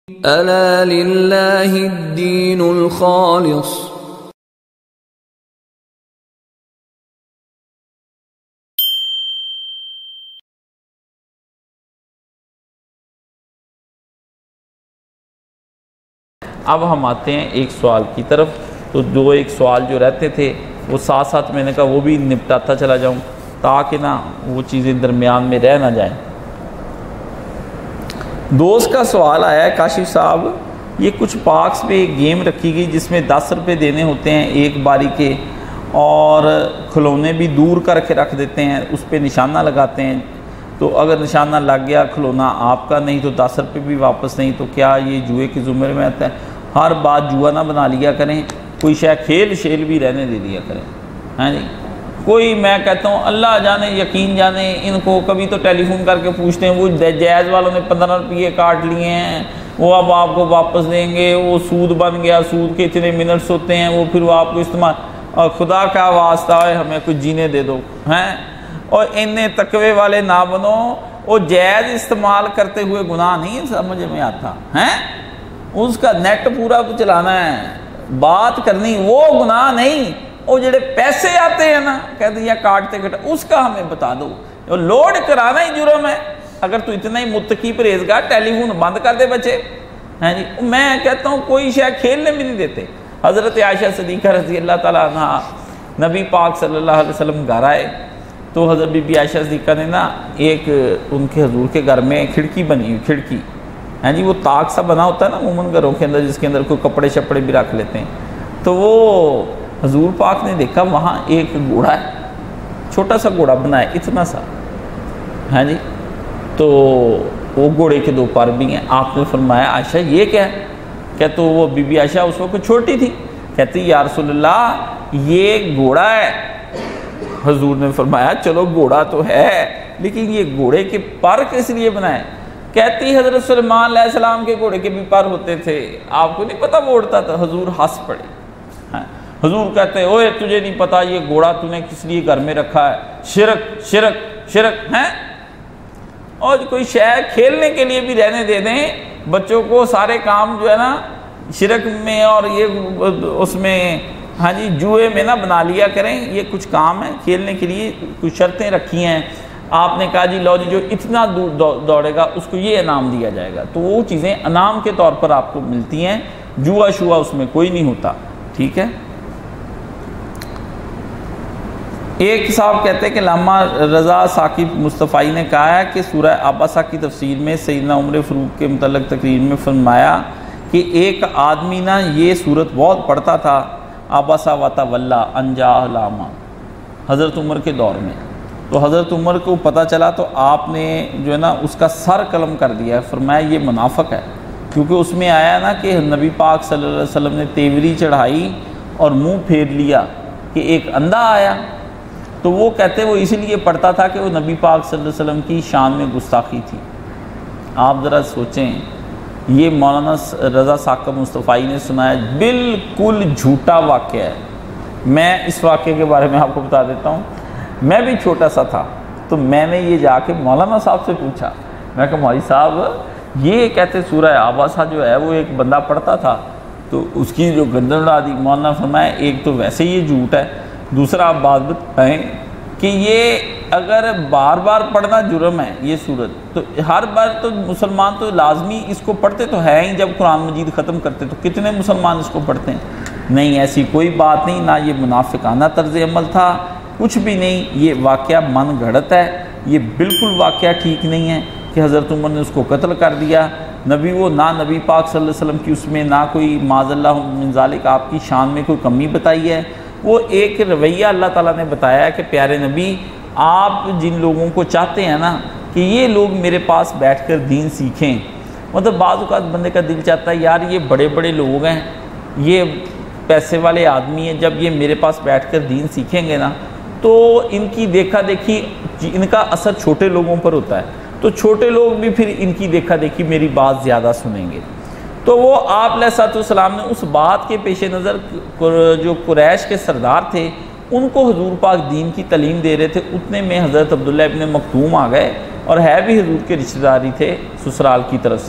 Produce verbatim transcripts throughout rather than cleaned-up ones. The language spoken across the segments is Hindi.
अला लिल्लाहिद्दीनुल खालिस। अब हम आते हैं एक सवाल की तरफ। तो दो एक सवाल जो रहते थे वो साथ साथ मैंने कहा वो भी निपटाता चला जाऊं ताकि ना वो चीज़ें दरमियान में रह ना जाएं। दोस्त का सवाल आया है, काशिफ साहब ये कुछ पार्क्स में एक गेम रखी गई जिसमें दस रुपये देने होते हैं एक बारी के, और खिलौने भी दूर करके रख देते हैं, उस पर निशाना लगाते हैं। तो अगर निशाना लग गया खिलौना आपका नहीं तो दस रुपये भी वापस नहीं। तो क्या ये जुए के ज़ुमरे में आता है? हर बात जुआ ना बना लिया करें, कोई शायद खेल शेल भी रहने दे दिया करें। हाँ जी, कोई मैं कहता हूँ अल्लाह जाने यकीन जाने, इनको कभी तो टेलीफोन करके पूछते हैं, वो जैज़ वालों ने पंद्रह रुपये काट लिए हैं, वो अब आपको वापस देंगे, वो सूद बन गया, सूद के इतने मिनट्स होते हैं, वो फिर वो आपको इस्तेमाल, और खुदा का वास्ता है हमें कुछ जीने दे दो हैं। और इन्हें तकवे वाले ना बनो, वो जायज़ इस्तेमाल करते हुए गुनाह नहीं समझ में आता है, उसका नेट पूरा कुछ चलाना है, बात करनी वो गुनाह नहीं। वो जेडे पैसे आते हैं ना कहते हैं काटते कट, उसका हमें बता दो, वो लोड कराना ही जुर्म है। अगर तू इतना ही मुत्तकी परहेज़गार टेलीफोन बंद कर दे बच्चे हैं जी। मैं कहता हूँ कोई शायद खेलने भी नहीं देते। हज़रत आयशा सिद्दीक़ा रज़ी अल्लाह ताला अन्हा नबी पाक सल्लल्लाहु अलैहि वसल्लम घर आए तो हज़रत बीबी आयशा सिद्दीक़ा ने ना एक उनके हजूर के घर में खिड़की बनी हुई, खिड़की हैं जी, वो ताक सा बना होता है ना उमूमन घरों के अंदर जिसके अंदर कोई कपड़े शपड़े भी रख लेते हैं। तो वो हजूर पाक ने देखा वहाँ एक घोड़ा है, छोटा सा घोड़ा बना है इतना सा, हैं जी। तो वो घोड़े के दो पर भी हैं। आपने फरमाया आयशा ये क्या है? क्या तो वो बीबी आयशा उस वक्त छोटी थी, कहती या रसूलल्लाह ये घोड़ा है। हजूर ने फरमाया चलो घोड़ा तो है लेकिन ये घोड़े के पर किस लिए बनाए? कहती हज़रत सुलेमान अलैहिस्सलाम के घोड़े के भी पर होते थे, आपको नहीं पता वो उड़ता था। हजूर हंस पड़े। हाँ, हजूर कहते ओए तुझे नहीं पता ये घोड़ा तूने किस लिए घर में रखा है? शिरक शिरक शिरक है। और कोई शय खेलने के लिए भी रहने दे दें बच्चों को, सारे काम जो है ना शिरक में और ये उसमें हाँ जी जुए में ना बना लिया करें। ये कुछ काम है खेलने के लिए, कुछ शर्तें रखी हैं। आपने कहा जी लो जी जो इतना दूर दौ, दौड़ेगा उसको ये इनाम दिया जाएगा, तो वो चीज़ें इनाम के तौर पर आपको मिलती हैं, जुआ शुआ उसमें कोई नहीं होता। ठीक है। एक साहब कहते हैं कि लामा रज़ा साकिब मुस्तफ़ाई ने कहा है कि सूरह आबासा की तफसीर में सैयदना उमर फ़ारूक के मुतल्लिक़ तकरीर में फरमाया कि एक आदमी ना ये सूरत बहुत पढ़ता था, आबासा वतवल्ला अंजा लामा, हज़रत उमर के दौर में। तो हज़रत उमर को पता चला तो आपने जो है ना उसका सर कलम कर दिया है, फरमाया ये मुनाफ़िक है, क्योंकि उसमें आया ना कि नबी पाक सल्लल्लाहु अलैहि वसल्लम ने तेवरी चढ़ाई और मुंह फेर लिया कि एक अंधा आया। तो वो कहते वो इसीलिए पढ़ता था कि वो नबी पाक सल्लल्लाहु अलैहि वसल्लम की शान में गुस्ताखी थी। आप ज़रा सोचें, ये मौलाना रज़ा साकिब मुस्तफ़ाई ने सुनाया, बिल्कुल झूठा वाक़या है। मैं इस वाक़े के बारे में आपको बता देता हूँ। मैं भी छोटा सा था तो मैंने ये जाके मौलाना साहब से पूछा, मैं कहा मौलवी साहब ये कहते सूरह आबासा जो है वो एक बंदा पढ़ता था तो उसकी जो गर्दन उड़ा दी। मौलाना फरमाया एक तो वैसे ही ये झूठ है, दूसरा आप बात बताएँ कि ये अगर बार बार पढ़ना जुर्म है ये सूरत, तो हर बार तो मुसलमान तो लाजमी इसको पढ़ते तो है ही, जब कुरान मजीद ख़त्म करते तो कितने मुसलमान इसको पढ़ते हैं? नहीं, ऐसी कोई बात नहीं, ना ये मुनाफिकाना तर्ज अमल था, कुछ भी नहीं। ये वाक़या मन घड़त है, ये बिल्कुल वाक़या ठीक नहीं है कि हज़रत उमर ने उसको कत्ल कर दिया। नबी वो ना नबी पाक सल्लल्लाहु अलैहि वसल्लम की उसमें ना कोई माज़ल्लाहु मिन ज़ालिक आपकी शान में कोई कमी बताई है। वो एक रवैया अल्लाह ताला ने बताया है कि प्यारे नबी आप जिन लोगों को चाहते हैं ना कि ये लोग मेरे पास बैठकर दीन सीखें, मतलब बाज़ औक़ात बंदे का दिल चाहता है यार ये बड़े बड़े लोग हैं, ये पैसे वाले आदमी हैं, जब ये मेरे पास बैठकर दीन सीखेंगे ना तो इनकी देखा देखी इनका असर छोटे लोगों पर होता है, तो छोटे लोग भी फिर इनकी देखा देखी मेरी बात ज़्यादा सुनेंगे। तो वो आप अलैहिस्सलाम ने उस बात के पेश नज़र जो कुरैश के सरदार थे उनको हुजूर पाक दीन की तालीम दे रहे थे, उतने में हज़रत अब्दुल्लाह इब्न मखतूम आ गए और है भी हुजूर के रिश्तेदारी थे ससुराल की तरफ से।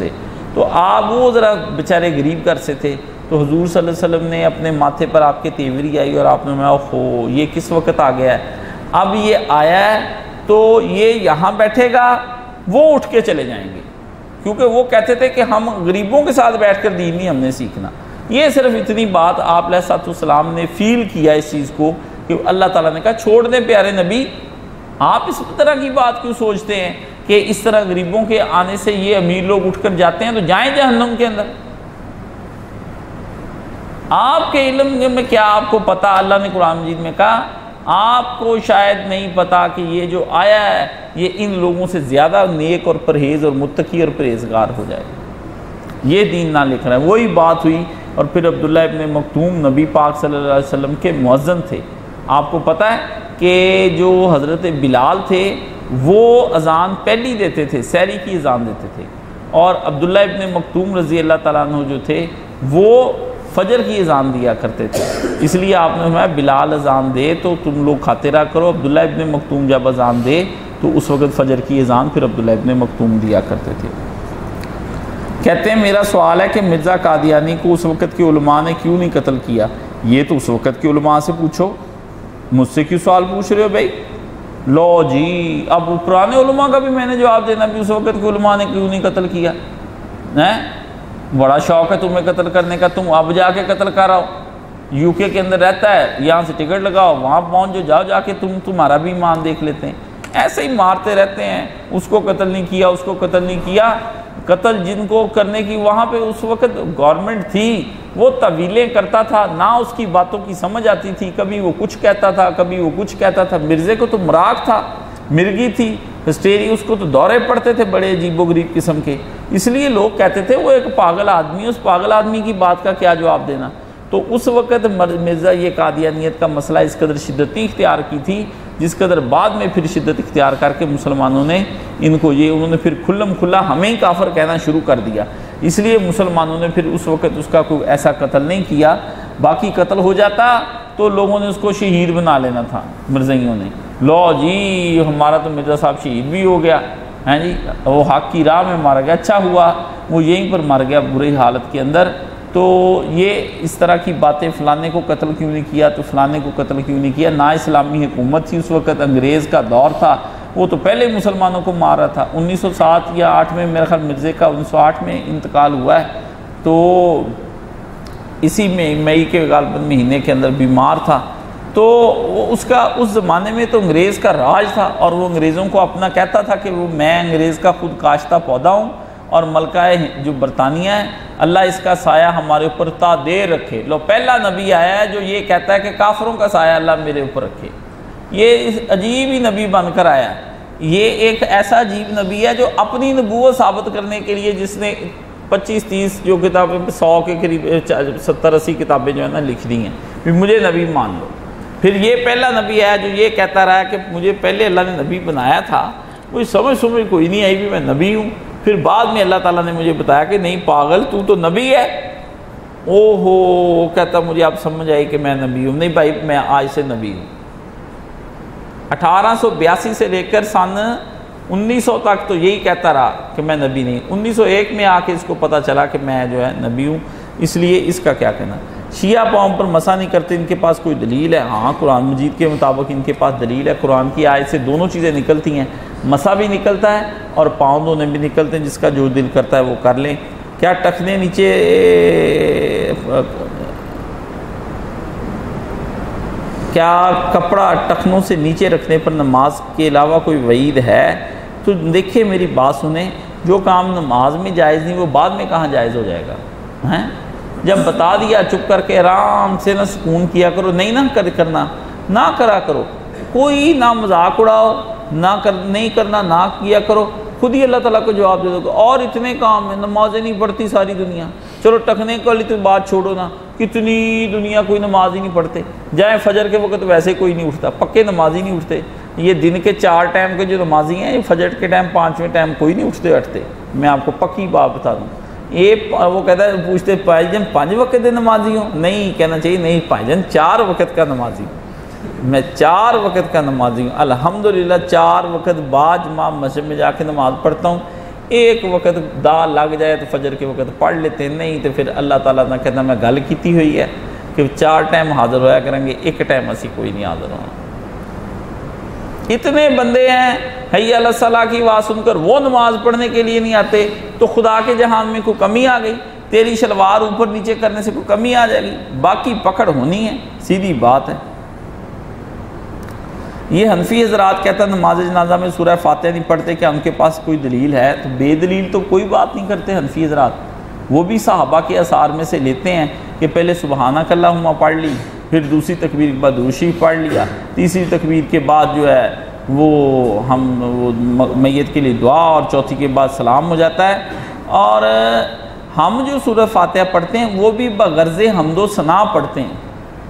तो आप वो ज़रा बेचारे गरीब घर से थे, तो हुजूर सल्लल्लाहु अलैहि वसल्लम ने अपने माथे पर आपके तेवरी आई और आपने कहा हो ये किस वक्त आ गया है, अब ये आया है तो ये यहाँ बैठेगा, वो उठ के चले जाएंगे, क्योंकि वो कहते थे कि हम गरीबों के साथ बैठ कर दीन नहीं हमने सीखना। ये सिर्फ इतनी बात आप अलैहिस्सलाम ने फ़ील किया इस चीज़ को कि अल्लाह ताला ने कहा छोड़ दें प्यारे नबी, आप इस तरह की बात क्यों सोचते हैं कि इस तरह गरीबों के आने से ये अमीर लोग उठकर जाते हैं, तो जाएं जहन्नम के अंदर। आपके इल्म में क्या आपको पता, अल्लाह ने कुरान मजीद में कहा आपको शायद नहीं पता कि ये जो आया है ये इन लोगों से ज़्यादा नेक और परहेज़ और मुत्तकी और परहेज़गार हो जाएगा, ये दीन ना लिख रहा है। वही बात हुई। और फिर अब्दुल्ला इब्न मक्तूम नबी पाक सल्लल्लाहु अलैहि वसल्लम के मुअज्जिन थे। आपको पता है कि जो हज़रत बिलाल थे वो अज़ान पहली देते थे, सहरी की अज़ान देते थे, और अब्दुल्ला इब्न मक्तूम रज़ी अल्लाह तआला अन्हु जो थे वो फ़जर की अज़ान दिया करते थे। इसलिए आपने फरमाया बिलाल अज़ान दे तो तुम लोग खाते रहा करो, अब्दुल्ला इब्न मक्तूम जब अज़ान दे तो उस वक़्त फ़जर की अज़ान फिर अब्दुल्ला इब्न मक्तूम दिया करते थे। कहते हैं मेरा सवाल है कि मिर्ज़ा कादियानी को उस वक़्त के उलमा ने क्यों नहीं कत्ल किया। ये तो उस वक़्त के उलमा से पूछो, मुझसे क्यों सवाल पूछ रहे हो भाई। लो जी, अब पुराने उलमा का भी मैंने जवाब देना भी उस वक़्त के उलमा ने क्यों नहीं कत्ल किया है। बड़ा शौक़ है तुम्हें कत्ल करने का, तुम अब जाके कत्ल कर आओ। यूके के अंदर रहता है, यहाँ से टिकट लगाओ, वहाँ पहुँच जो जाओ, जाके तुम तुम्हारा भी ईमान देख लेते हैं। ऐसे ही मारते रहते हैं, उसको कत्ल नहीं किया, उसको कत्ल नहीं किया। कत्ल जिनको करने की वहाँ पे उस वक़्त गवर्नमेंट थी, वो तवीलें करता था, ना उसकी बातों की समझ आती थी, कभी वो कुछ कहता था, कभी वो कुछ कहता था। मिर्ज़े को तो मराक था, मिर्गी थी, हिस्टेरी, उसको तो दौरे पड़ते थे बड़े अजीबो गरीब किस्म के। इसलिए लोग कहते थे वो एक पागल आदमी, उस पागल आदमी की बात का क्या जवाब देना। तो उस वक़्त मिर्ज़ा ये कादियानियत का मसला इस कदर शिद्दत इख्तियार की थी, जिस कदर बाद में फिर शिद्दत इख्तियार करके मुसलमानों ने इनको ये उन्होंने फिर खुल्लम खुल्ला हमें ही काफिर कहना शुरू कर दिया। इसलिए मुसलमानों ने फिर उस वक़्त उसका कोई ऐसा कत्ल नहीं किया। बाकी कत्ल हो जाता तो लोगों ने उसको शहीद बना लेना था मिर्ज़ाइयों ने। लो जी हमारा तो मिर्ज़ा साहब शहीद भी हो गया हैं जी, वो हक़ की राह में मारा गया, अच्छा हुआ वो यहीं पर मर गया बुरी हालत के अंदर। तो ये इस तरह की बातें, फ़लाने को कत्ल क्यों नहीं किया, तो फ़लाने को कत्ल क्यों नहीं किया। ना इस्लामी हुकूमत थी उस वक़्त, अंग्रेज़ का दौर था, वो तो पहले मुसलमानों को मार रहा था। उन्नीस सौ सात या आठ में मेरे ख्याल मिर्ज़े का उन्नीस सौ आठ में इंतकाल हुआ है, तो इसी में मई के गालबन महीने के अंदर बीमार था। तो वो उसका उस ज़माने में तो अंग्रेज़ का राज था, और वो अंग्रेज़ों को अपना कहता था कि वो मैं अंग्रेज़ का खुद काश्ता पौधा हूँ, और मलका जो बरतानिया है अल्लाह इसका साया हमारे ऊपर ता देर रखे। लो पहला नबी आया है जो ये कहता है कि काफरों का साया अल्लाह मेरे ऊपर रखे। ये अजीब ही नबी बनकर आया। ये एक ऐसा अजीब नबी है जो अपनी नबूवत साबित करने के लिए, जिसने पच्चीस तीस जो किताबें, सौ के करीब सत्तर अस्सी किताबें जो है ना लिख दी हैं, फिर मुझे नबी मान लो। फिर ये पहला नबी आया जो ये कहता रहा कि मुझे पहले अल्लाह ने नबी बनाया था, मुझे समझ समझ कोई नहीं आई भी मैं नबी हूँ। फिर बाद में अल्लाह ताला ने मुझे बताया कि नहीं पागल तू तो नबी है। ओहो कहता मुझे अब समझ आई कि मैं नबी हूँ। नहीं भाई मैं आज से नबी हूँ। अठारह सौ बयासी से लेकर सन उन्नीस सौ तक तो यही कहता रहा कि मैं नबी नहीं। उन्नीस सौ एक में आके इसको पता चला कि मैं जो है नबी हूँ। इसलिए इसका क्या कहना। शिया पाँव पर मसा नहीं करते, इनके पास कोई दलील है? हाँ कुरान मजीद के मुताबिक इनके पास दलील है। कुरान की आयत से दोनों चीज़ें निकलती हैं, मसा भी निकलता है और पाँव दोनों भी निकलते हैं। जिसका जो दिल करता है वो कर लें। क्या टखने नीचे क्या कपड़ा टखनों से नीचे रखने पर नमाज के अलावा कोई वईद है? तो देखिए मेरी बात सुने, जो काम नमाज में जायज़ नहीं वो बाद में कहाँ जायज़ हो जाएगा हैं? जब बता दिया चुप करके आराम से ना सुकून किया करो, नहीं ना कर करना ना करा करो, कोई ना मजाक उड़ाओ ना कर नहीं करना ना किया करो, खुद ही अल्लाह ताला को जवाब दे दोगे। और इतने काम है, नमाजें नहीं पढ़ती सारी दुनिया। चलो टखने वाली तो बात छोड़ो ना, कितनी दुनिया कोई नमाज ही नहीं पढ़ते। जाए फजर के वक्त वैसे कोई नहीं उठता, पक्के नमाजी नहीं उठते। ये दिन के चार टाइम के जो नमाजी हैं, ये फजर के टाइम पाँचवें टाइम कोई नहीं उठते बैठते। मैं आपको पक्की बात बता दूँ। ये वो कहता है पूछते भाईजान पाँच वक्त के नमाजी हो? नहीं कहना चाहिए, नहीं भाईजान चार वक्त का नमाजी हूँ, मैं चार वक्त का नमाजी हूँ। अल्हम्दुलिल्लाह चार वक्त बाद जमा मस्जिद में जाके नमाज़ पढ़ता हूँ। एक वक्त दा लग जाए तो फजर के वक्त पढ़ लेते हैं, नहीं तो फिर अल्लाह ताला ना कहता मैं गल की हुई है कि चार टाइम हाज़िर होया करेंगे, एक टाइम असी कोई नहीं हाज़िर होना। इतने बंदे हैं हैया अला सलाह की आवाज़ सुनकर वो नमाज पढ़ने के लिए नहीं आते, तो खुदा के जहान में कोई कमी आ गई, तेरी शलवार ऊपर नीचे करने से कोई कमी आ जाएगी, बाकी पकड़ होनी है, सीधी बात है। ये हनफी हजरात कहता है नमाज जनाजा में सूरह फातिहा नहीं पढ़ते, क्या उनके पास कोई दलील है? तो बेदलील तो कोई बात नहीं करते हनफी हजरात, वो भी सहाबा के आसार में से लेते हैं कि पहले सुबहानक अल्लाहुम्मा पढ़ ली, फिर दूसरी तकबीर के बाद दूसरी पढ़ लिया, तीसरी तकबीर के बाद जो है वो हम वो मैयत के लिए दुआ, और चौथी के बाद सलाम हो जाता है। और हम जो सूरह फातिहा पढ़ते हैं वो भी बगर्ज़ हम्दो सना पढ़ते हैं।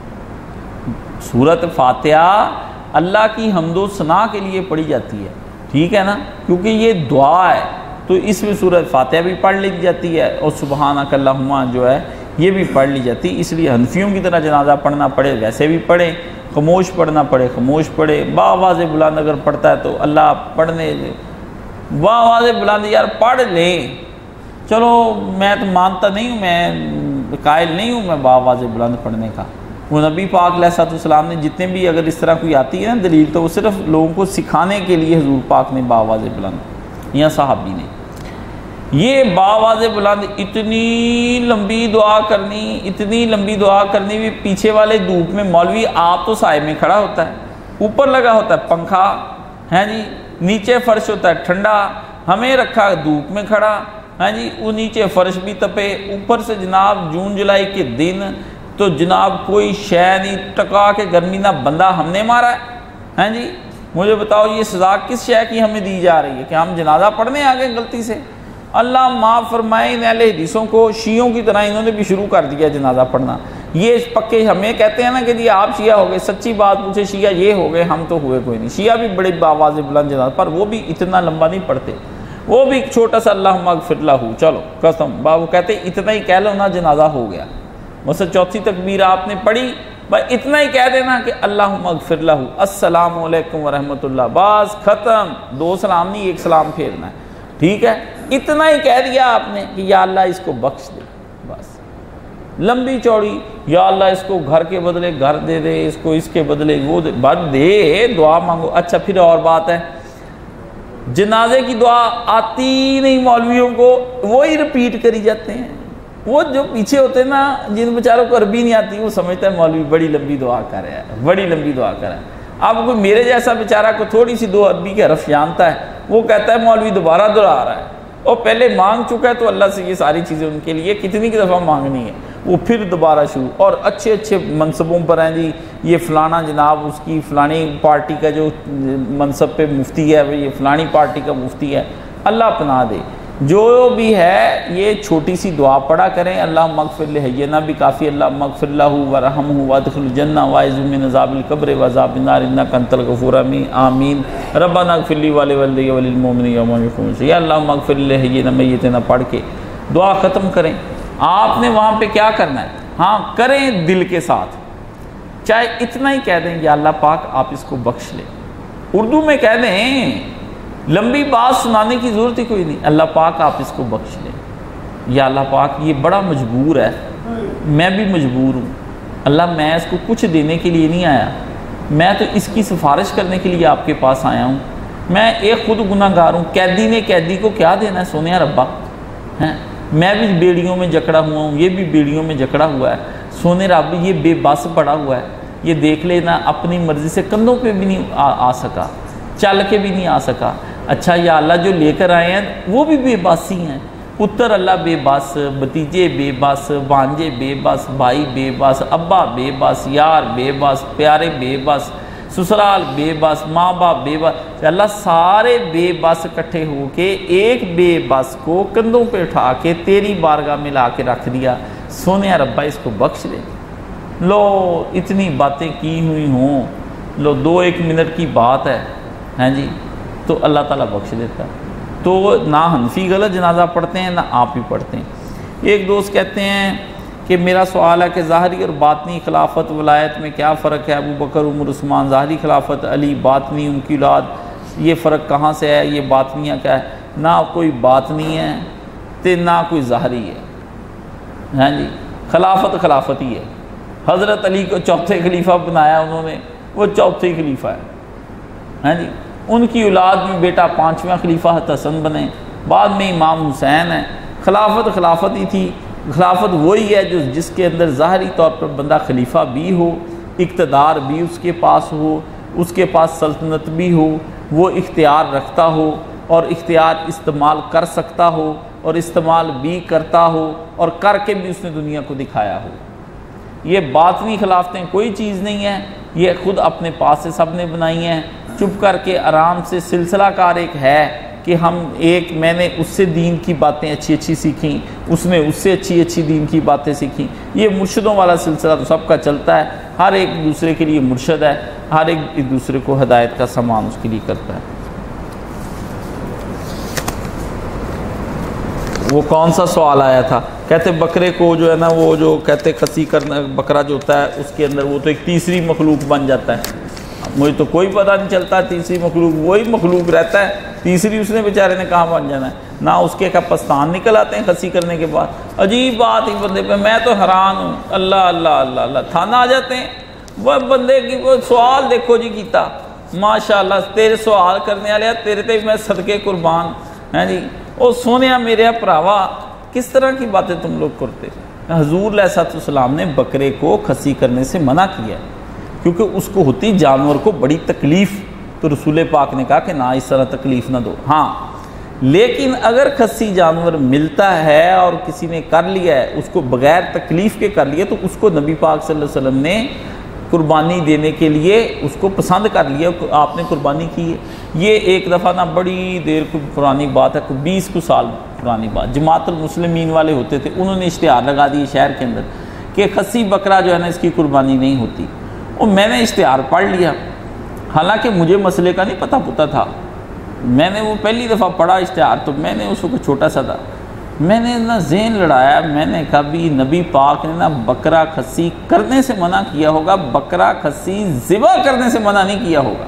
सूरत फातिहा अल्लाह की हम्दो सना के लिए पढ़ी जाती है, ठीक है ना, क्योंकि ये दुआ है, तो इसमें सूरत फातिहा भी पढ़ ली जाती है और सुबहानक अल्लाहुम्मा जो है ये भी पढ़ ली जाती है। इसलिए हनफियों की तरह जनाजा पढ़ना पड़े वैसे भी पढ़े, खामोश पढ़ना पड़े खामोश पढ़े, बावाज़ बुलंद अगर पढ़ता है तो अल्लाह पढ़ने, बावाज़ बुलंद यार पढ़ ले, चलो मैं तो मानता नहीं हूँ, मैं कायल नहीं हूँ मैं बावाज़ बुलंद पढ़ने का। वो नबी पाक अलैहिस्सलाम ने जितने भी अगर इस तरह कोई आती है ना दलील, तो वो सिर्फ लोगों को सिखाने के लिए हुजूर पाक ने बावाज़ बुलंद या साहबी ने ये बावाज़ बुलंद इतनी लंबी दुआ करनी, इतनी लंबी दुआ करनी भी, पीछे वाले धूप में मौलवी आप तो साए में खड़ा होता है, ऊपर लगा होता है पंखा है जी, नीचे फर्श होता है ठंडा, हमें रखा धूप में खड़ा है जी, वो नीचे फर्श भी तपे, ऊपर से जनाब जून जुलाई के दिन तो जनाब कोई शय नहीं, टका के गर्मी ना बंदा हमने मारा है हैं जी। मुझे बताओ ये सज़ा किस शय की हमें दी जा रही है कि हम जनाजा पढ़ने आ गए गलती से? अल्लाह माफ़ फरमाए इन अहले हदीसों को, शियों की तरह इन्होंने भी शुरू कर दिया जनाजा पढ़ना। ये पक्के हमें कहते हैं ना कि जी आप शिया हो गए, सच्ची बात पूछे शिया ये हो गए, हम तो हुए कोई नहीं। शिया भी बड़े आवाज़ बुलंद जनाजा, पर वो भी इतना लंबा नहीं पढ़ते, वो भी छोटा सा अल्लाहुम्मा अग़फ़िर लहू, चलो कसम बाबू कहते इतना ही कह लो ना जनाजा हो गया। मुझसे चौथी तकबीर आपने पढ़ी, बस इतना ही कह देना कि अल्लाहुम्मा अग़फ़िर लहू, अस्सलामु अलैकुम व रहमतुल्लाह, बस ख़त्म। दो सलाम नहीं, एक सलाम फेरना है, ठीक है। इतना ही कह दिया आपने कि या अल्लाह इसको बख्श दे, बस लंबी चौड़ी, या अल्लाह इसको घर के बदले घर दे दे, इसको इसके बदले वो दे, बस दे, दुआ मांगो। अच्छा फिर और बात है, जनाजे की दुआ आती नहीं मौलवियों को, वो ही रिपीट करी जाते हैं। वो जो पीछे होते हैं ना, जिन बेचारों को अरबी नहीं आती, वो समझता है मौलवी बड़ी लंबी दुआ कर रहा है, बड़ी लंबी दुआ कर रहा है। अब कोई मेरे जैसा बेचारा को थोड़ी सी दो अरबी के हरफ जानता है, वो कहता है मौलवी दोबारा दोहरा रहा है, और पहले मांग चुका है, तो अल्लाह से ये सारी चीज़ें उनके लिए कितनी की दफ़ा मांगनी है, वो फिर दोबारा शुरू। और अच्छे अच्छे मनसबों पर हैं जी, ये फ़लाना जनाब उसकी फ़लानी पार्टी का जो मनसब पे मुफ्ती है, ये फ़लानी पार्टी का मुफ्ती है, अल्लाह पनाह दे। जो भी है ये छोटी सी दुआ पढ़ा करें, अल्लाह मग़फ़िर लिहय्यना भी काफ़ी, अल्लाह मग़फ़िर लहू वरहमहू वअदखिलहुल जन्नह वअइज़्हु मिन अज़ाबिल क़ब्र वअज़ाबिन नार इन्नका अंतल गफ़ूर आमीन। रब्बना इग़फ़िर ली व लिवालिदैया व लिलमुमिनीन यौम यक़ूमुल हिसाब। या अल्लाह मग़फ़िर लिहय्यना मय्यितना पढ़ के दुआ ख़त्म करें। आपने वहाँ पे क्या करना है, हाँ करें दिल के साथ, चाहे इतना ही कह दें या अल्लाह पाक आप इसको बख्श लें, उर्दू में कह दें, लंबी बात सुनाने की ज़रूरत ही कोई नहीं, अल्लाह पाक आप इसको बख्श लें। या अल्लाह पाक ये बड़ा मजबूर है, मैं भी मजबूर हूँ, अल्लाह मैं इसको कुछ देने के लिए नहीं आया, मैं तो इसकी सिफारिश करने के लिए आपके पास आया हूँ। मैं एक खुद गुनाहगार हूँ, कैदी ने कैदी को क्या देना है सोनिया रब्बा हैं, मैं भी बेड़ियों में जकड़ा हुआ हूँ, ये भी बेड़ियों में जकड़ा हुआ है, सोने रब ये बेबस पड़ा हुआ है, ये देख लेना अपनी मर्ज़ी से कंधों पे भी नहीं आ, आ सका, चल के भी नहीं आ सका। अच्छा या अल्लाह जो लेकर आए हैं वो भी बेबसी हैं, पुत्र अल्लाह बेबस, भतीजे बेबस, भांजे बेबस, भाई बेबस, अब्बा बेबस, यार बेबस, प्यारे बेबस, ससुराल बेबस, माँ बाप बेबस, अल्लाह सारे बेबस इकट्ठे होके एक बेबस को कंधों पे उठा के तेरी बारगाह में ला के रख दिया, सोने रब्बा इसको बख्श दे। लो इतनी बातें की हुई हों, लो दो एक मिनट की बात है हैं जी, तो अल्लाह ताला बख्श देता है। तो ना हनफी गलत जनाजा पढ़ते हैं ना आप ही पढ़ते हैं। एक दोस्त कहते हैं कि मेरा सवाल है कि ज़ाहरी और बातनी खिलाफत वलायत में क्या फ़र्क है, अबू बकर उमर उस्मान ज़ाहरी खिलाफत, अली बातनी उनकी औलाद, ये फ़र्क कहाँ से है, ये बातनियाँ क्या है? ना कोई बात नहीं है तो ना कोई ज़ाहरी है। हाँ जी, खिलाफत खिलाफत ही है। हज़रत अली को चौथे खलीफा बनाया उन्होंने, वो चौथे खलीफा है। हाँ जी, उनकी औलाद में बेटा पाँचवें खलीफा हसन बने, बाद में इमाम हुसैन है। खिलाफत खिलाफत ही थी। खिलाफत वही है जो जिसके अंदर ज़ाहरी तौर पर बंदा खलीफा भी हो, इक़्तिदार भी उसके पास हो, उसके पास सल्तनत भी हो, वो इख्तियार रखता हो और इख्तियार इस्तेमाल कर सकता हो और इस्तेमाल भी करता हो और करके भी उसने दुनिया को दिखाया हो। ये बातनी खिलाफतें कोई चीज़ नहीं है, ये खुद अपने पास से सब ने बनाई हैं। चुप करके आराम से सिलसिला कार एक है कि हम एक मैंने उससे दीन की बातें अच्छी अच्छी सीखी, उसने उससे अच्छी अच्छी दीन की बातें सीखी। ये मुर्शदों वाला सिलसिला तो सबका चलता है, हर एक दूसरे के लिए मुर्शद है, हर एक एक दूसरे को हदायत का सामान उसके लिए करता है। वो कौन सा सवाल आया था? कहते बकरे को जो है ना, वो जो कहते खसी करना बकरा जो होता है उसके अंदर वो तो एक तीसरी मखलूक बन जाता है। मुझे तो कोई पता नहीं चलता, तीसरी मखलूक वही मखलूक रहता है, तीसरी उसने बेचारे ने कहाँ बन जाना है। ना उसके का पस्तान निकल आते हैं खसी करने के बाद। अजीब बात ही बंदे पे, मैं तो हैरान हूँ। अल्लाह अल्लाह अल्लाह अल्लाह थाना आ जाते हैं। वह बंदे की वो सवाल देखो जी कीता, माशाल्लाह तेरे सवाल करने वाले तेरे ते मैं सदके कुर्बान हैं जी। ओ सोनिया मेरे भरावा, किस तरह की बातें तुम लोग करते। हजूर अलैहिस्सलाम ने बकरे को खसी करने से मना किया क्योंकि उसको होती जानवर को बड़ी तकलीफ़, तो रसूल पाक ने कहा कि ना इस तरह तकलीफ़ ना दो। हाँ, लेकिन अगर खसी जानवर मिलता है और किसी ने कर लिया है, उसको बग़ैर तकलीफ़ के कर लिया, तो उसको नबी पाक सल्लल्लाहु अलैहि वसल्लम ने कुर्बानी देने के लिए उसको पसंद कर लिया, आपने कुर्बानी की है। ये एक दफ़ा ना बड़ी देर को पुरानी बात है, बीस को साल पुरानी बात, जमातुल मुस्लिमीन वाले होते थे, उन्होंने इश्तिहार लगा दिए शहर के अंदर कि खसी बकरा जो है ना इसकी कुर्बानी नहीं होती। और मैंने इश्तिहार पढ़ लिया, हालांकि मुझे मसले का नहीं पता पुता था। मैंने वो पहली दफ़ा पढ़ा इश्तिहार, तो मैंने उस वक्त छोटा सा था, मैंने ना ज़हन लड़ाया। मैंने कहा भी नबी पाक ने ना बकरा खसी करने से मना किया होगा, बकरा खसी ज़िबा करने से मना नहीं किया होगा।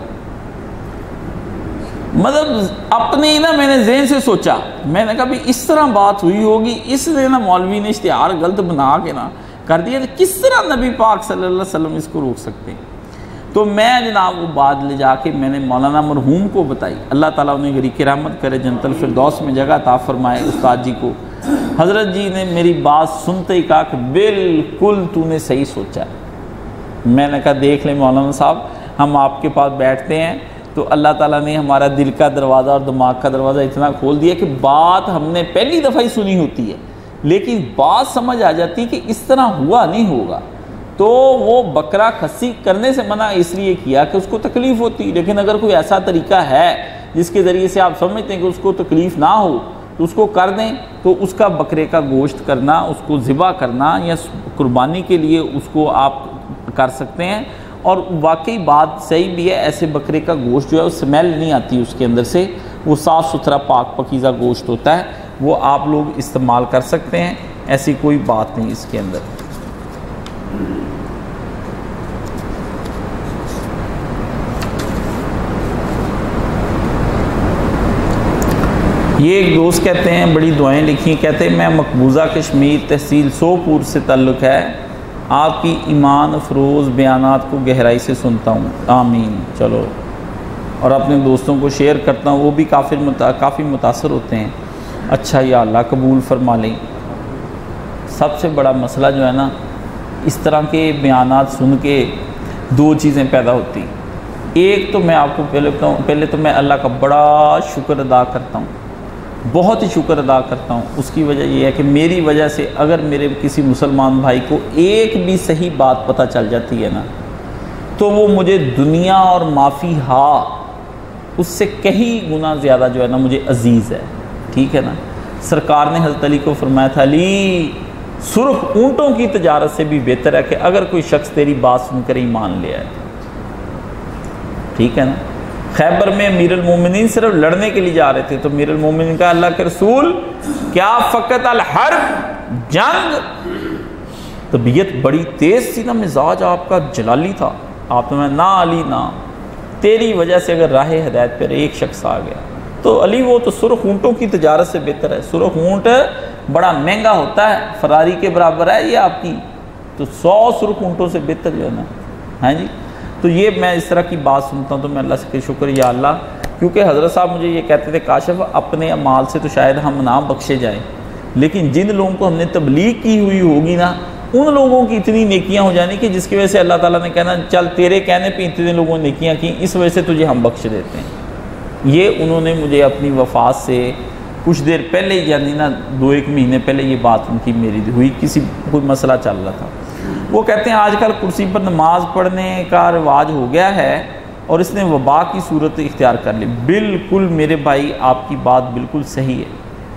मतलब अपने ही ना मैंने ज़हन से सोचा, मैंने कहा भी इस तरह बात हुई होगी, इसलिए ना मौलवी ने इश्तिहार गलत बना के ना कर दिया, तो किस तरह नबी पाक सल्लल्लाहु अलैहि वसल्लम इसको रोक सकते हैं। तो मैं जनाब वो बात ले जाके मैंने मौलाना मरहूम को बताई, अल्लाह ताला उन्हें गरीक रहमत करे, जन्नतुल फिरदौस में जगह अता फरमाए उस्ताद जी को। हज़रत जी ने मेरी बात सुनते ही कहा कि बिल्कुल तूने सही सोचा है। मैंने कहा देख लें मौलाना साहब, हम आपके पास बैठते हैं तो अल्लाह ताला ने हमारा दिल का दरवाज़ा और दिमाग का दरवाज़ा इतना खोल दिया कि बात हमने पहली दफ़ा ही सुनी होती है, लेकिन बात समझ आ जाती है कि इस तरह हुआ नहीं होगा। तो वो बकरा खसी करने से मना इसलिए किया कि उसको तकलीफ़ होती, लेकिन अगर कोई ऐसा तरीका है जिसके ज़रिए से आप समझते हैं कि उसको तकलीफ़ ना हो तो उसको कर दें, तो उसका बकरे का गोश्त करना, उसको ज़िबा करना या कुर्बानी के लिए उसको आप कर सकते हैं। और वाकई बात सही भी है, ऐसे बकरे का गोश्त जो है वो स्मेल नहीं आती उसके अंदर से, वो साफ़ सुथरा पाक पकीज़ा गोश्त होता है, वो आप लोग इस्तेमाल कर सकते हैं, ऐसी कोई बात नहीं इसके अंदर। ये एक दोस्त कहते हैं बड़ी दुआएं लिखी, कहते हैं मैं मकबूजा कश्मीर तहसील सोपुर से ताल्लुक़ है, आपकी ईमान अफरोज़ बयानात को गहराई से सुनता हूँ, आमीन। चलो, और अपने दोस्तों को शेयर करता हूँ, वो भी काफ़ी मुता, काफ़ी मुतासर होते हैं। अच्छा या अल्लाह कबूल फरमा लें। सबसे बड़ा मसला जो है ना, इस तरह के बयानात सुन के दो चीज़ें पैदा होती। एक तो मैं आपको पहले बताऊँ, पहले तो मैं अल्लाह का बड़ा शुक्र अदा करता हूँ, बहुत ही शुक्र अदा करता हूँ। उसकी वजह यह है कि मेरी वजह से अगर मेरे किसी मुसलमान भाई को एक भी सही बात पता चल जाती है ना, तो वो मुझे दुनिया और माफ़ी हा उससे कहीं गुना ज़्यादा जो है ना मुझे अजीज़ है। ठीक है ना, सरकार ने हज़रत अली को फरमाया था, अली सुर्ख ऊँटों की तजारत से भी बेहतर है कि अगर कोई शख्स तेरी बात सुनकर ईमान ले आए। ठीक है ना, खैबर में अमीरुल मोमिनीन सिर्फ लड़ने के लिए जा रहे थे, तो अमीरुल मोमिनीन का अल्लाह के रसूल क्या फ़क़त अल हर्ब जंग, तबीयत बड़ी तेज़ थी ना, मिजाज आपका जलाली था। आप तो मैं ना अली ना, तेरी वजह से अगर राह हिदायत पर एक शख्स आ गया तो अली वो तो सुर्ख ऊँटों की तजारत से बेहतर है। सुर्ख ऊँट बड़ा महंगा होता है, फरारी के बराबर है ये आपकी, तो सौ सुर्ख ऊँटों से बेहतर जो है ना, हैं जी। तो ये मैं इस तरह की बात सुनता हूँ तो मैं अल्लाह से शुक्र या अल्लाह, क्योंकि हज़रत साहब मुझे ये कहते थे काशिफ अपने अमाल से तो शायद हम ना बख्शे जाएँ, लेकिन जिन लोगों को हमने तबलीग की हुई होगी ना, उन लोगों की इतनी नेकियां हो जानी कि जिसकी वजह से अल्लाह ताला ने कहना चल तेरे कहने पे इतने लोगों ने नेकियां की, इस वजह से तुझे हम बख्श देते हैं। ये उन्होंने मुझे अपनी वफ़ात से कुछ देर पहले, यानी ना दो एक महीने पहले ये बात उनकी मेरी हुई, किसी कोई मसला चल रहा था। वो कहते हैं आजकल कुर्सी पर नमाज पढ़ने का रिवाज हो गया है और इसने वबा की सूरत इख्तियार कर ली। बिल्कुल मेरे भाई आपकी बात बिल्कुल सही है।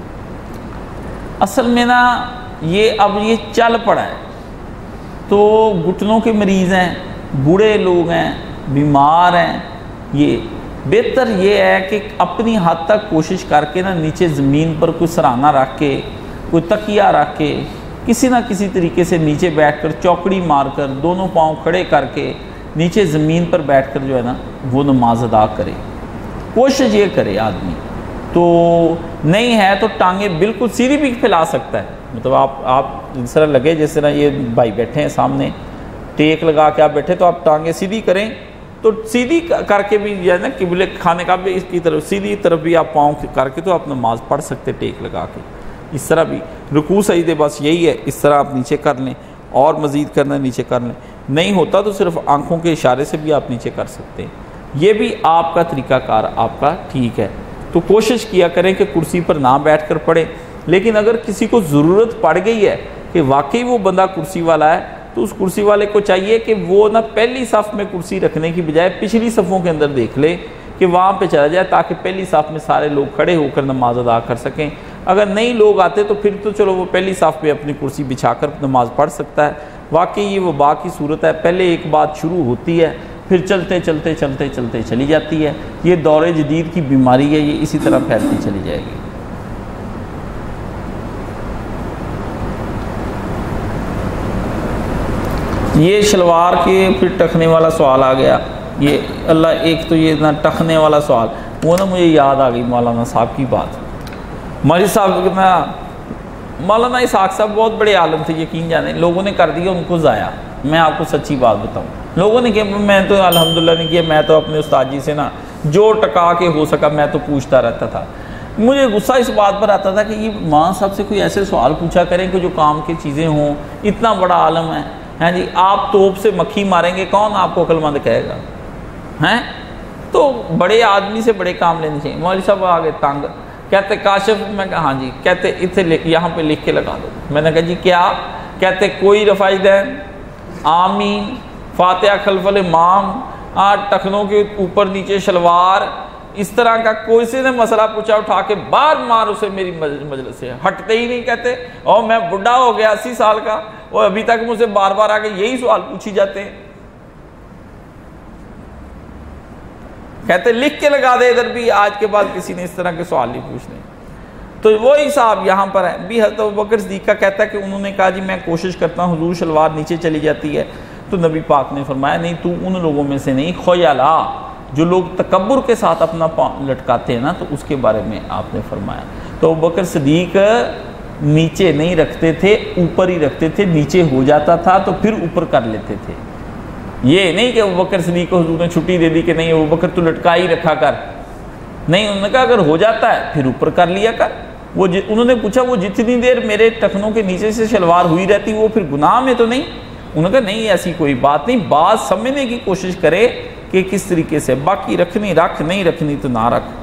असल में ना ये अब ये चल पड़ा है, तो घुटनों के मरीज़ हैं, बूढ़े लोग हैं, बीमार हैं, ये बेहतर ये है कि अपनी हद तक कोशिश करके ना नीचे ज़मीन पर कोई सराहना रख के, कोई तकिया रख के, किसी ना किसी तरीके से नीचे बैठकर चौकड़ी मारकर दोनों पाँव खड़े करके नीचे ज़मीन पर बैठकर जो है ना वो नमाज अदा करे। कोशिश ये करे आदमी, तो नहीं है तो टांगे बिल्कुल सीधी भी फैला सकता है। मतलब आप आप इस तरह लगे जिस तरह ये भाई बैठे हैं सामने, टेक लगा के आप बैठे तो आप टांगे सीधी करें, तो सीधी करके भी जो है ना किबले खाने का भी इसकी तरफ सीधी तरफ भी आप पाँव करके तो आप नमाज पढ़ सकते टेक लगा के। इस तरह भी रुकू सजदे बस यही है, इस तरह आप नीचे कर लें और मज़ीद करना नीचे कर लें, नहीं होता तो सिर्फ आँखों के इशारे से भी आप नीचे कर सकते हैं। ये भी आपका तरीक़ाकार आपका ठीक है। तो कोशिश किया करें कि कुर्सी पर ना बैठ कर पढ़ें, लेकिन अगर किसी को ज़रूरत पड़ गई है कि वाकई वो बंदा कुर्सी वाला है, तो उस कुर्सी वाले को चाहिए कि वो ना पहली सफ़ में कुर्सी रखने की बजाय पिछली सफ़ों के अंदर देख ले कि वहाँ पे चला जाए, ताकि पहली सफ़ में सारे लोग खड़े होकर नमाज अदा कर सकें। अगर नहीं लोग आते तो फिर तो चलो वो पहली सफ़ पे अपनी कुर्सी बिछाकर नमाज पढ़ सकता है। वाकई ये वबा की सूरत है, पहले एक बात शुरू होती है फिर चलते चलते चलते चलते चली जाती है। ये दौरे जदीद की बीमारी है, ये इसी तरह फैलती चली जाएगी। ये शलवार के फिर टखने वाला सवाल आ गया। ये अल्लाह, एक तो ये ना टखने वाला सवाल, वो ना मुझे याद आ गई मौलाना साहब की बात। मौलवी साहब ना मौलाना इसाक साहब बहुत बड़े आलम थे, यकीन जाने लोगों ने कर दिया उनको ज़ाया। मैं आपको सच्ची बात बताऊं, लोगों ने किया, मैं तो अल्हम्दुलिल्लाह नहीं किया, मैं तो अपने उस्ताद जी से ना जो टका के हो सका मैं तो पूछता रहता था। मुझे गुस्सा इस बात पर आता था कि ये माँ साहब से कोई ऐसे सवाल पूछा करें कि जो काम की चीज़ें हों। इतना बड़ा आलम है, हैं जी, आप तोप से मक्खी मारेंगे, कौन आपको अक्लमंद कहेगा? हैं तो बड़े आदमी से बड़े काम लेने चाहिए। मौलवी साहब आ गए तंग, कहते काशिफ, मैं कहा हाँ जी, कहते इतने यहाँ पे लिख के लगा दो। मैंने कहा जी क्या? कहते कोई रफ़ाई दैन, आमीन, फातिहा खल्फल इमाम, टखनों के ऊपर नीचे शलवार, इस तरह का कोई से ने मसला पूछा, उठा के बार मार उसे मेरी मजलिस से हटते ही नहीं। कहते और मैं बुढ़ा हो गया अस्सी साल का और अभी तक मुझसे बार बार आके यही सवाल पूछी जाते हैं। कहते लिख के लगा दे इधर भी, आज के बाद किसी ने इस तरह के सवाल नहीं पूछने। तो वो ही साहब यहाँ पर है भी। हज़रत अबू बकर सिद्दीक़ का कहता है कि उन्होंने कहा जी मैं कोशिश करता हूँ हुजूर शलवार नीचे चली जाती है, तो नबी पाक ने फरमाया नहीं, तू उन लोगों में से नहीं, ख़याला, जो लोग तकब्बुर के साथ अपना पाँव लटकाते हैं ना, तो उसके बारे में आपने फरमाया। तो अबू बकर सिद्दीक़ नीचे नहीं रखते थे, ऊपर ही रखते थे, नीचे हो जाता था तो फिर ऊपर कर लेते थे। ये नहीं कि अबू बकर सिद्दीक़ को हुजूर ने छुट्टी दे दी कि नहीं अबू बकर तू लटका ही रखा कर, नहीं, उन्होंने कहा अगर हो जाता है फिर ऊपर कर लिया कर। वो उन्होंने पूछा वो जितनी देर मेरे टखनों के नीचे से शलवार हुई रहती वो फिर गुनाह में तो नहीं? उन्होंने कहा नहीं ऐसी कोई बात नहीं, बात समझने की कोशिश करे कि किस तरीके से, बाकी रखनी रख, नहीं रखनी तो ना रख।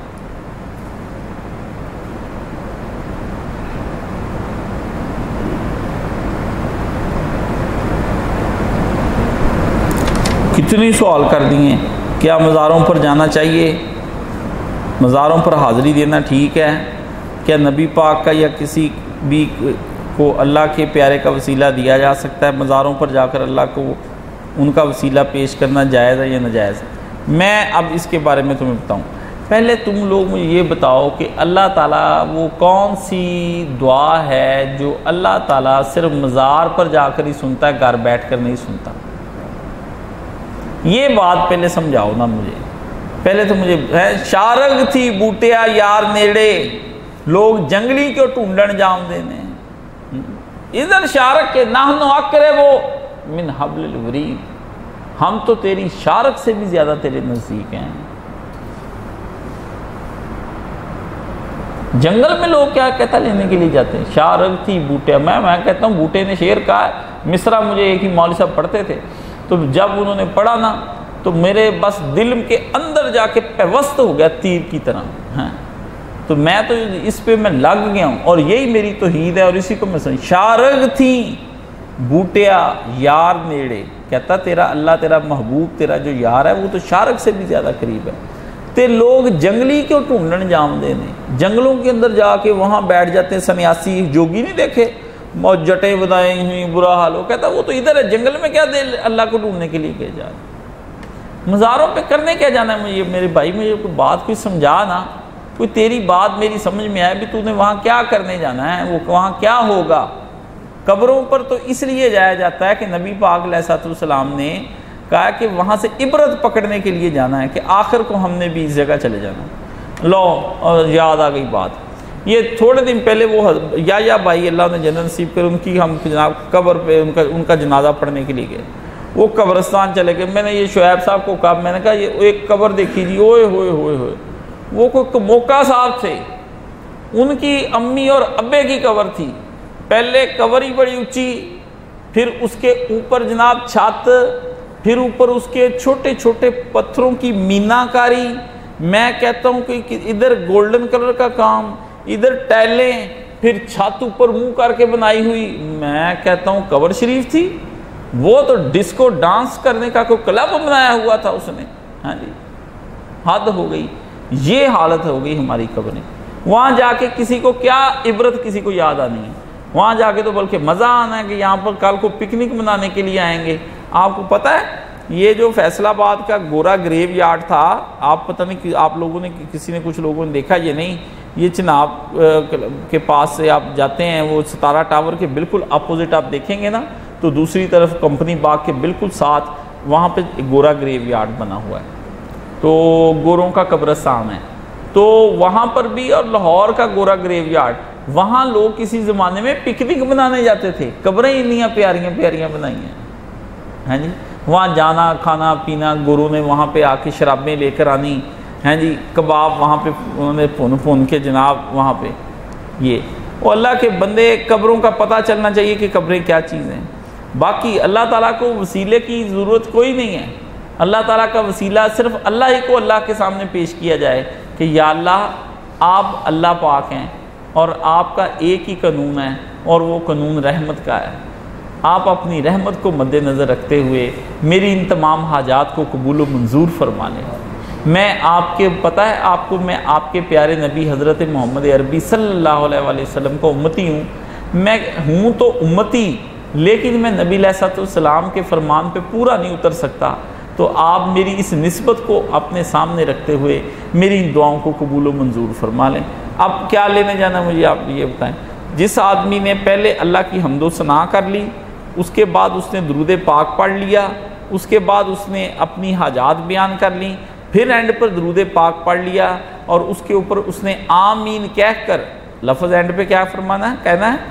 कितनी सवाल कर दिए। क्या मज़ारों पर जाना चाहिए? मज़ारों पर हाज़िरी देना ठीक है? क्या नबी पाक का या किसी भी को अल्लाह के प्यारे का वसीला दिया जा सकता है? मज़ारों पर जाकर अल्लाह को उनका वसीला पेश करना जायज़ है या नाजायज़? मैं अब इसके बारे में तुम्हें बताऊं। पहले तुम लोग मुझे ये बताओ कि अल्लाह ताला वो कौन सी दुआ है जो अल्लाह ताला सिर्फ मज़ार पर जाकर ही सुनता है, घर बैठ कर नहीं सुनता? ये बात पहले समझाओ ना मुझे। पहले तो मुझे है शारग थी बूटिया यार नेड़े, लोग जंगली क्यों ढूंढन जाम देने, इधर शारक के नाहनो अकरे वो मिन हब्लिल वरीद, हम तो तेरी शारक से भी ज्यादा तेरे नजदीक हैं। जंगल में लोग क्या कहता लेने के लिए जाते हैं, शारग थी बूटिया, मैं मैं कहता हूँ बूटे ने शेर कहा है। मिसरा मुझे एक ही मौलवी साहब पढ़ते थे, तो जब उन्होंने पढ़ा ना तो मेरे बस दिल के अंदर जाके पेवस्त हो गया तीर की तरह हैं। तो मैं तो इस पे मैं लग गया हूँ और यही मेरी तौहीद है और इसी को मैं समझ। शारग थी बूटिया यार नेड़े, कहता तेरा अल्लाह तेरा महबूब तेरा जो यार है वो तो शारग से भी ज़्यादा करीब है। ते लोग जंगली क्यों ढूंढन जाम देने, जंगलों के अंदर जाके वहाँ बैठ जाते हैं सन्यासी, जोगी नहीं देखे मौज जटें बदाई हुई बुरा हाल हो, कहता वो तो इधर है जंगल में क्या दे अल्लाह को ढूंढने के लिए कह जा रहे, मज़ारों पे करने क्या जाना है। मुझे मेरे भाई मुझे कोई बात कोई समझा ना, कोई तेरी बात मेरी समझ में आए भी तूने वहाँ क्या करने जाना है, वो वहाँ क्या होगा। कब्रों पर तो इसलिए जाया जाता है कि नबी पाक अलैहिस्सलाम ने कहा कि वहाँ से इबरत पकड़ने के लिए जाना है कि आखिर को हमने भी इस जगह चले जाना। लो और याद आ गई बात, ये थोड़े दिन पहले वो या या भाई अल्लाह ने जन्नत नसीब कर, उनकी हम जनाब कब्र पे उनका उनका जनाजा पढ़ने के लिए गए, वो कब्रस्तान चले गए। मैंने ये शुएब साहब को कहा, मैंने कहा ये एक कब्र देखी जी, ओए होए होए होए, वो कोई मोका साहब थे, उनकी अम्मी और अब्बे की कब्र थी। पहले कब्र ही बड़ी ऊंची, फिर उसके ऊपर जनाब छत, फिर ऊपर उसके छोटे छोटे पत्थरों की मीनाकारी। मैं कहता हूँ कि इधर गोल्डन कलर का काम, इधर टाइलें, फिर छत ऊपर मुंह करके बनाई हुई। मैं कहता हूँ कब्र शरीफ थी, वो तो डिस्को डांस करने का कोई क्लब बनाया हुआ था उसने। हाँ जी, हद हो गई, ये हालत हो गई हमारी कब्रें। वहाँ जाके किसी को क्या इबरत किसी को याद आनी है, वहाँ जाके तो बल्कि मज़ा आना है कि यहाँ पर कल को पिकनिक मनाने के लिए आएंगे। आपको पता है ये जो फैसलाबाद का गोरा ग्रेव यार्ड था, आप पता नहीं कि आप लोगों ने किसी ने कुछ लोगों ने देखा ये नहीं, ये चिनाब के पास से आप जाते हैं, वो सितारा टावर के बिल्कुल अपोजिट आप देखेंगे ना तो दूसरी तरफ कंपनी बाग के बिल्कुल साथ वहाँ पे गोरा ग्रेव यार्ड बना हुआ है, तो गोरों का कब्रिस्तान है। तो वहाँ पर भी, और लाहौर का गोरा ग्रेव यार्ड, वहाँ लोग किसी ज़माने में पिकनिक बनाने जाते थे। कब्रें इतनी प्यारियाँ प्यारियाँ बनाई हैं, हैं जी। वहाँ जाना, खाना पीना, गुरु ने वहाँ पे आके शराबें लेकर आनी, हैं जी, कबाब वहाँ पे उन्होंने भुन भुन के जनाब वहाँ पे ये। वो अल्लाह के बंदे, कब्रों का पता चलना चाहिए कि कब्रें क्या चीज़ हैं। बाकी अल्लाह ताला को वसीले की ज़रूरत कोई नहीं है। अल्लाह ताला का वसीला सिर्फ अल्लाह ही को अल्लाह के सामने पेश किया जाए कि या अल्लाह आप अल्लाह पाक हैं और आपका एक ही कानून है और वो कानून रहमत का है। आप अपनी रहमत को मद्देनज़र रखते हुए मेरी इन तमाम हाजात को कबूल व मंजूर फरमा लें। मैं आपके पता है आपको, मैं आपके प्यारे नबी हज़रत मोहम्मद अरबी सल्लल्लाहु अलैहि वसल्लम का उम्मती हूँ। मैं हूँ तो उम्मती, लेकिन मैं नबी अलैहिस्सलाम के फरमान पे पूरा नहीं उतर सकता। तो आप मेरी इस निस्बत को अपने सामने रखते हुए मेरी इन दुआओं को कबूल व मंजूर फरमा लें। अब क्या लेने जाना मुझे आप ये बताएं। जिस आदमी ने पहले अल्लाह की हम्दो सना कर ली, उसके बाद उसने दुरूद पाक पढ़ लिया, उसके बाद उसने अपनी हाजात बयान कर ली, फिर एंड पर दुरूद पाक पढ़ लिया और उसके ऊपर उसने आमीन कह कर, लफ्ज़ एंड पे क्या फरमाना है, कहना है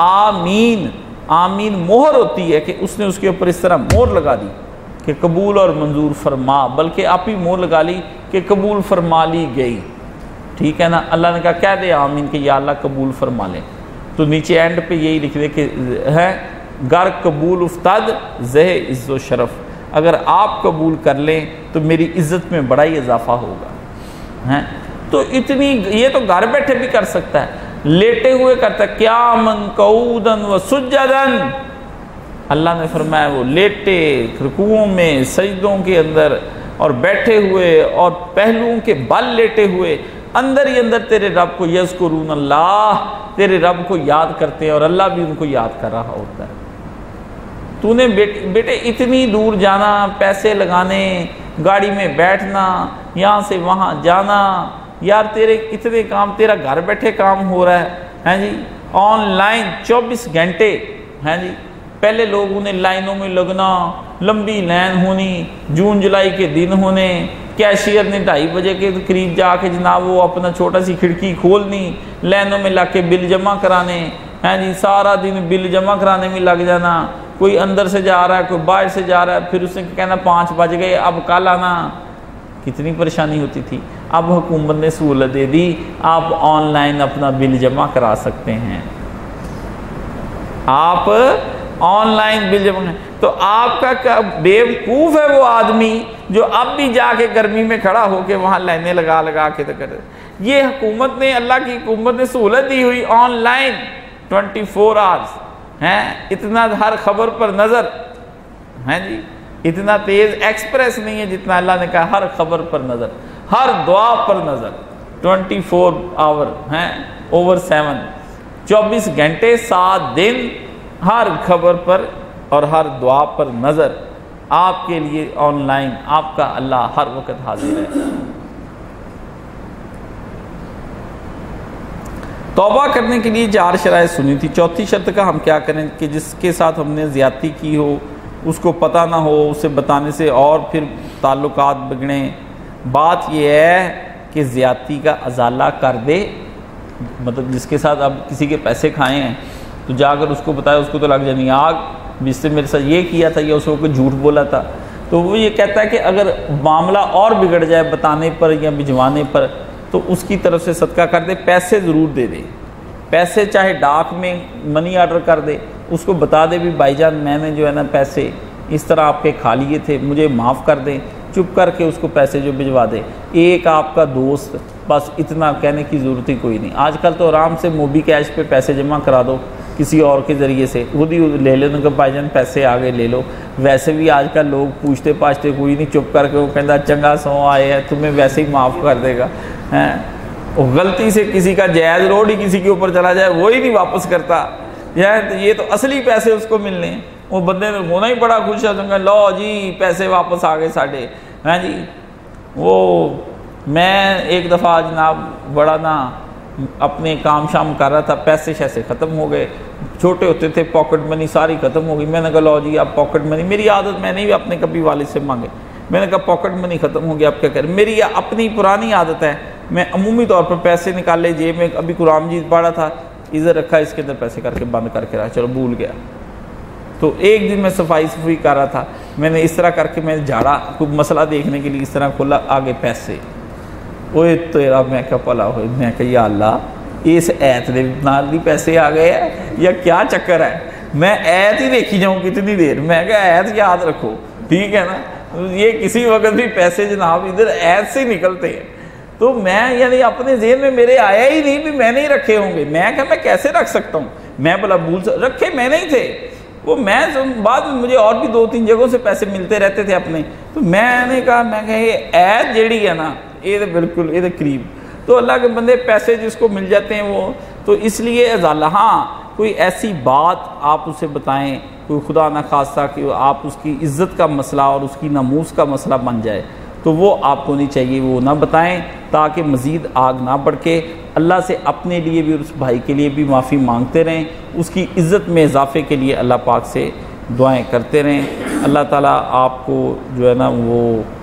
आमीन। आमीन मोहर होती है कि उसने उसके ऊपर इस तरह मोहर लगा दी कि कबूल और मंजूर फरमा, बल्कि आप ही मोहर लगा ली कि कबूल फरमा ली गई। ठीक है ना। अल्लाह ने कहा कह दे आमीन कि या अल्लाह कबूल फरमा ले, तो नीचे एंड पे यही लिख दे कि है गर कबूल उफ्ताद ज़ह इज़्ज़ो शरफ़, अगर आप कबूल कर लें तो मेरी इज़्ज़त में बड़ा ही इजाफा होगा। हैं तो इतनी, ये तो घर बैठे भी कर सकता है, लेटे हुए करता है। क्या मन कऊदन व सुजदन, अल्लाह ने फरमाया वो लेटे रुकुओं में, सजदों के अंदर, और बैठे हुए और पहलुओं के बल लेटे हुए अंदर ही अंदर तेरे रब को यज़कुरून अल्लाह, तेरे रब को याद करते हैं और अल्लाह भी उनको याद कर रहा होता है। तूने बेटे बेटे इतनी दूर जाना, पैसे लगाने, गाड़ी में बैठना, यहाँ से वहाँ जाना, यार तेरे इतने काम, तेरा घर बैठे काम हो रहा है, हैं जी, ऑनलाइन चौबीस घंटे, हैं जी। पहले लोग उन्हें लाइनों में लगना, लंबी लाइन होनी, जून जुलाई के दिन होने, कैशियर ने ढाई बजे के करीब जाके जनाब वो अपना छोटा सी खिड़की खोलनी, लाइनों में लग के बिल जमा कराने हैं जी, सारा दिन बिल जमा कराने में लग जाना। कोई अंदर से जा रहा है, कोई बाहर से जा रहा है, फिर उसने कहना पाँच बज गए अब कल आना। कितनी परेशानी होती थी। अब हुकूमत ने सहूलत दे दी, आप ऑनलाइन अपना बिल जमा करा सकते हैं, आप ऑनलाइन बिल जमा। तो आपका क्या बेवकूफ़ है वो आदमी जो अब भी जाके गर्मी में खड़ा होके वहाँ लाइनें लगा लगा के तो करे। ये हुकूमत ने, अल्लाह की हुकूमत ने सहूलत दी हुई ऑनलाइन ट्वेंटी फोर आवर्स हैं, इतना हर खबर पर नज़र हैं जी, इतना तेज़ एक्सप्रेस नहीं है जितना अल्लाह ने कहा हर खबर पर नज़र, हर दुआ पर नज़र, ट्वेंटी फोर आवर हैं, ओवर सेवन, चौबीस घंटे सात दिन, हर खबर पर और हर दुआ पर नज़र आपके लिए ऑनलाइन। आपका अल्लाह हर वक्त हाजिर है। तौबा करने के लिए चार शराइत सुनी थी। चौथी शर्त का हम क्या करें कि जिसके साथ हमने ज़्यादती की हो उसको पता ना हो, उसे बताने से और फिर ताल्लुकात बिगड़े। बात यह है कि ज़्यादती का अजाला कर दे, मतलब जिसके साथ अब किसी के पैसे खाए हैं तो जाकर उसको बताया, उसको तो लग जानी आग, जिससे मेरे साथ ये किया था या उसको कोई झूठ बोला था। तो वो ये कहता है कि अगर मामला और बिगड़ जाए बताने पर या भिजवाने पर तो उसकी तरफ से सदका कर दे, पैसे ज़रूर दे दे, पैसे चाहे डाक में मनी ऑर्डर कर दे, उसको बता दे भी भाईजान मैंने जो है ना पैसे इस तरह आपके खा लिए थे, मुझे माफ़ कर दें, चुप करके उसको पैसे जो भिजवा दे। एक आपका दोस्त, बस इतना कहने की ज़रूरत ही कोई नहीं। आजकल तो आराम से मोबी कैश पे पैसे जमा करा दो किसी और के ज़रिए से, खुद ही ले लो, उनके भाईजान पैसे आगे ले लो। वैसे भी आजकल लोग पूछते पाछते कोई नहीं, चुप करके वो कहता चंगा सौ आए हैं, तुम्हें वैसे ही माफ़ कर देगा हैं। और गलती से किसी का जायज़ रोड ही किसी के ऊपर चला जाए वो ही नहीं वापस करता, यार ये तो असली पैसे उसको मिलने, वो बंदे ने होना ही बड़ा खुश है, तो लो जी पैसे वापस आ गए साढ़े हैं जी। वो मैं एक दफ़ा जनाब बड़ा ना अपने काम शाम कर रहा था, पैसे शैसे ख़त्म हो गए, छोटे होते थे पॉकेट मनी सारी ख़त्म हो गई। मैंने कहा लो जी आप पॉकेट मनी, मेरी आदत मैंने भी अपने कभी वालिद से मांगे, मैंने कहा पॉकेट मनी ख़त्म हो गया आप क्या करें। मेरी अपनी पुरानी आदत है, मैं अमूमी तौर पर पैसे निकाले जेब में, अभी कुरान मजीद पढ़ा था इधर रखा, इसके अंदर पैसे करके बंद करके रहा, चलो भूल गया। तो एक दिन मैं सफाई सफाई कर रहा था, मैंने इस तरह करके मैं झाड़ा कोई मसला देखने के लिए इस तरह खोला, आगे पैसे, ओए तेरा मैं क्या भला हो, मैं क्या या अल्लाह इस ऐत दे नाल भी पैसे आ गए हैं या क्या चक्कर है। मैं ऐत ही देखी जाऊँ कितनी देर, मैं क्या ऐत याद रखो, ठीक है ना, ये किसी वक्त भी पैसे जनाब इधर ऐत से निकलते हैं। तो मैं यानी अपने जेब में मेरे आया ही नहीं भी मैंने ही रखे होंगे, मैं क्या मैं कैसे रख सकता हूँ, मैं भला भूल रखे मैंने ही थे वो। मैं बाद में मुझे और भी दो तीन जगहों से पैसे मिलते रहते थे अपने, तो मैंने कहा मैं कहा ये ऐत जड़ी है ना ये तो बिल्कुल ये तो करीब। तो अल्लाह के बंदे पैसे जिसको मिल जाते हैं वो, तो इसलिए अज़ाला, हाँ कोई ऐसी बात आप उसे बताएं, कोई खुदा न खास्ता कि आप उसकी इज़्ज़त का मसला और उसकी नमूस का मसला बन जाए, तो वो आपको नहीं चाहिए, वो ना बताएं ताकि मज़ीद आग ना बढ़के। अल्लाह से अपने लिए भी और उस भाई के लिए भी माफ़ी मांगते रहें, उसकी इज़्ज़त में इजाफ़े के लिए अल्लाह पाक से दुआएं करते रहें। अल्लाह ताला आपको जो है ना वो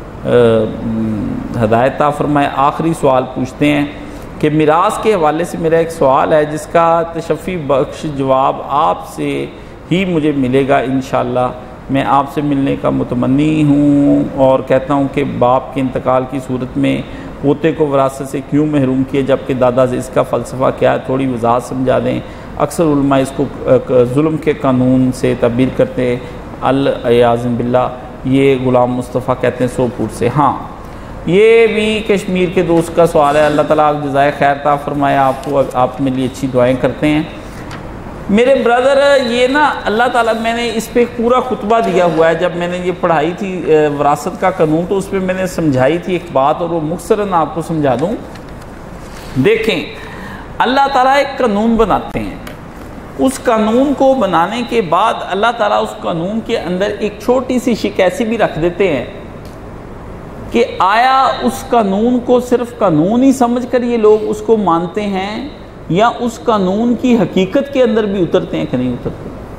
हदायत फरमाए। आखिरी सवाल पूछते हैं कि मिरास के हवाले से मेरा एक सवाल है जिसका तशफ़ी बख्श जवाब आपसे ही मुझे मिलेगा इंशाअल्लाह। मैं आपसे मिलने का मुतमन्नी हूँ और कहता हूँ कि बाप के इंतकाल की सूरत में पोते को विरासत से क्यों महरूम किए जबकि दादा से, इसका फ़लसफ़ा क्या है, थोड़ी वजाहत समझा दें। अक्सर उलमा इसको जुल्म के कानून से तब्दील करते हैं, अल-याज़िम बिल्लाह। ये ग़ुलाम मुस्तफ़ा कहते हैं सोपुर से। हाँ ये भी कश्मीर के दोस्त का सवाल है, अल्लाह ताला जज़ाए खैर ता फरमाए आपको, आप मेरे लिए अच्छी दुआएं करते हैं। मेरे ब्रदर ये ना अल्लाह ताला, मैंने इस पर एक पूरा खुतबा दिया हुआ है, जब मैंने ये पढ़ाई थी विरासत का कानून तो उस पर मैंने समझाई थी एक बात, और वो मुख्तसरन आपको समझा दूँ। देखें अल्लाह ताला एक कानून बनाते हैं, उस कानून को बनाने के बाद अल्लाह ताला उस कानून के अंदर एक छोटी सी शिक ऐसी भी रख देते हैं कि आया उस कानून को सिर्फ कानून ही समझकर ये लोग उसको मानते हैं या उस कानून की हकीकत के अंदर भी उतरते हैं कि नहीं उतरते।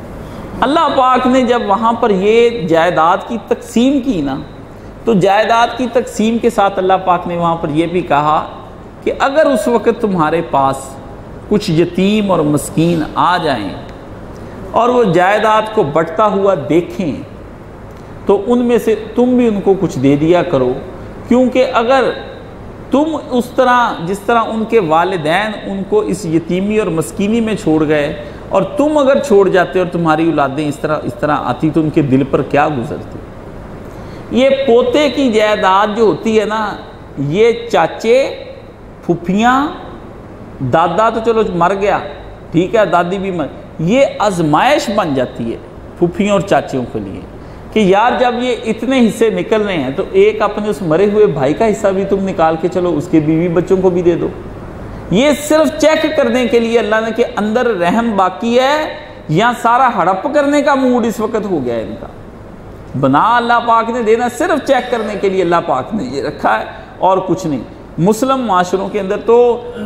अल्लाह पाक ने जब वहाँ पर ये जायदाद की तकसीम की ना, तो जायदाद की तकसीम के साथ अल्लाह पाक ने वहाँ पर यह भी कहा कि अगर उस वक़्त तुम्हारे पास कुछ यतीम और मस्कीन आ जाएं और वो जायदाद को बढ़ता हुआ देखें तो उनमें से तुम भी उनको कुछ दे दिया करो, क्योंकि अगर तुम उस तरह जिस तरह उनके वालिदैन उनको इस यतीमी और मस्कीनी में छोड़ गए और तुम अगर छोड़ जाते और तुम्हारी औलादें इस तरह इस तरह आती तो उनके दिल पर क्या गुजरती। ये पोते की जायदाद जो होती है ना, ये चाचे फुफियाँ, दादा तो चलो मर गया, ठीक है, दादी भी मर, ये आजमाइश बन जाती है फुफियों और चाचियों के लिए कि यार जब ये इतने हिस्से निकल रहे हैं तो एक अपने उस मरे हुए भाई का हिस्सा भी तुम निकाल के चलो उसके बीवी बच्चों को भी दे दो। ये सिर्फ चेक करने के लिए अल्लाह ने के अंदर रहम बाकी है या सारा हड़प करने का मूड इस वक्त हो गया है इनका। बना अल्लाह पाक ने देना सिर्फ चेक करने के लिए अल्लाह पाक ने ये रखा है और कुछ नहीं। मुस्लिम माशरों के अंदर तो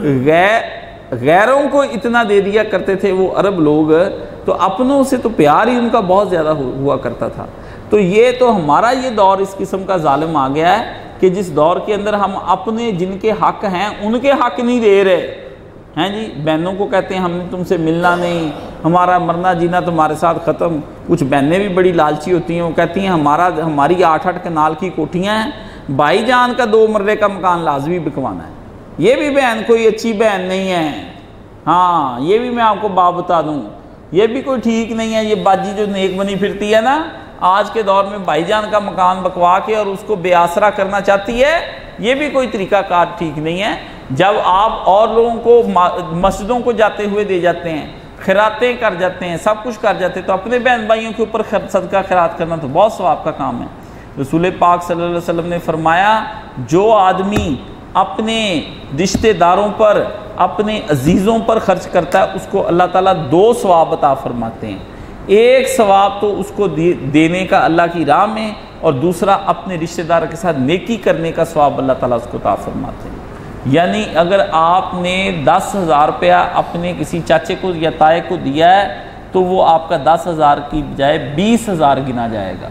गैर गैरों को इतना दे दिया करते थे वो अरब लोग, तो अपनों से तो प्यार ही उनका बहुत ज़्यादा हुआ करता था। तो ये तो हमारा ये दौर इस किस्म का जालिम आ गया है कि जिस दौर के अंदर हम अपने जिनके हक हैं उनके हक नहीं दे रहे हैं जी। बहनों को कहते हैं हमने तुमसे मिलना नहीं, हमारा मरना जीना तुम्हारे साथ ख़त्म। कुछ बहनें भी बड़ी लालची होती हैं, वो कहती हैं हमारा हमारी आठ आठ कनाल की कोठियाँ हैं, भाईजान का दो मर्रे का मकान लाजमी बिकवाना है। ये भी बहन कोई अच्छी बहन नहीं है, हाँ ये भी मैं आपको बात बता दूँ, ये भी कोई ठीक नहीं है। ये बाजी जो नेक बनी फिरती है ना, आज के दौर में भाईजान का मकान बकवा के और उसको बेआसरा करना चाहती है, ये भी कोई तरीकाकार ठीक नहीं है। जब आप और लोगों को मस्जिदों को जाते हुए दे जाते हैं, खिरातें कर जाते हैं, सब कुछ कर जाते हैं, तो अपने बहन भाइयों के ऊपर सदका खिरात करना तो बहुत सवाब का काम है। रसूल पाक सल्लल्लाहु अलैहि वसल्लम ने फरमाया जो आदमी अपने रिश्तेदारों पर, अपने अजीज़ों पर खर्च करता है उसको अल्लाह ताला दो सवाब अता फरमाते हैं। एक सवाब तो उसको दे, देने का अल्लाह की राह में, और दूसरा अपने रिश्तेदार के साथ नेकी करने का सवाब अल्लाह ताला उसको अता फरमाते हैं। यानी अगर आपने दस हज़ार रुपया अपने किसी चाचे को या ताए को दिया है तो वो आपका दस हज़ार की बजाय बीस हज़ार गिना जाएगा।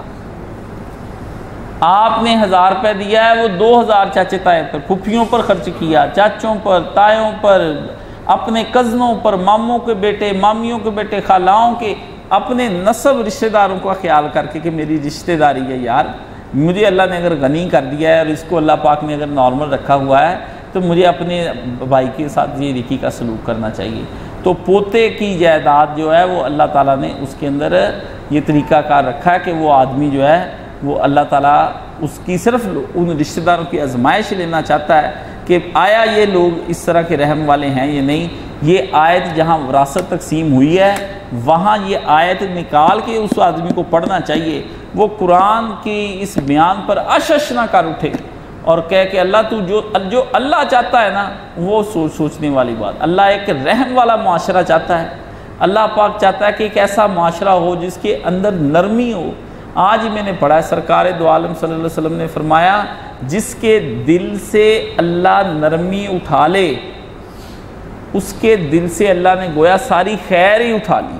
आपने हज़ार रुपया दिया है, वो दो हज़ार चाचे ताए पर, फुफियों पर खर्च किया, चाचों पर, तायों पर, अपने कज़नों पर, मामों के बेटे, मामियों के बेटे, खालाओं के, अपने नस्ब रिश्तेदारों का ख्याल करके कि मेरी रिश्तेदारी है यार, मुझे अल्लाह ने अगर गनी कर दिया है और इसको अल्लाह पाक ने अगर नॉर्मल रखा हुआ है तो मुझे अपने भाई के साथ ये नेकी का सलूक करना चाहिए। तो पोते की जायदाद जो है वो अल्लाह ताला ने उसके अंदर ये तरीक़ाकार रखा है कि वो आदमी जो है वो अल्लाह ताला उसकी सिर्फ उन रिश्तेदारों की आजमाइश लेना चाहता है कि आया ये लोग इस तरह के रहम वाले हैं या नहीं। ये आयत जहाँ विरासत तकसीम हुई है वहाँ ये आयत निकाल के उस आदमी को पढ़ना चाहिए। वो कुरान की इस बयान पर अशश ना कर उठे और कह के अल्लाह तू जो जो अल्लाह चाहता है ना वो सोच सोचने वाली बात। अल्लाह एक रहम वाला मुआशरा चाहता है। अल्लाह पाक चाहता है कि एक ऐसा मुआशरा हो जिसके अंदर नरमी हो। आज ही मैंने पढ़ा है सरकार दो आलम सल्लल्लाहु अलैहि वसल्लम ने फरमाया जिसके दिल से अल्लाह नरमी उठा ले उसके दिल से अल्लाह ने गोया सारी खैर ही उठा ली,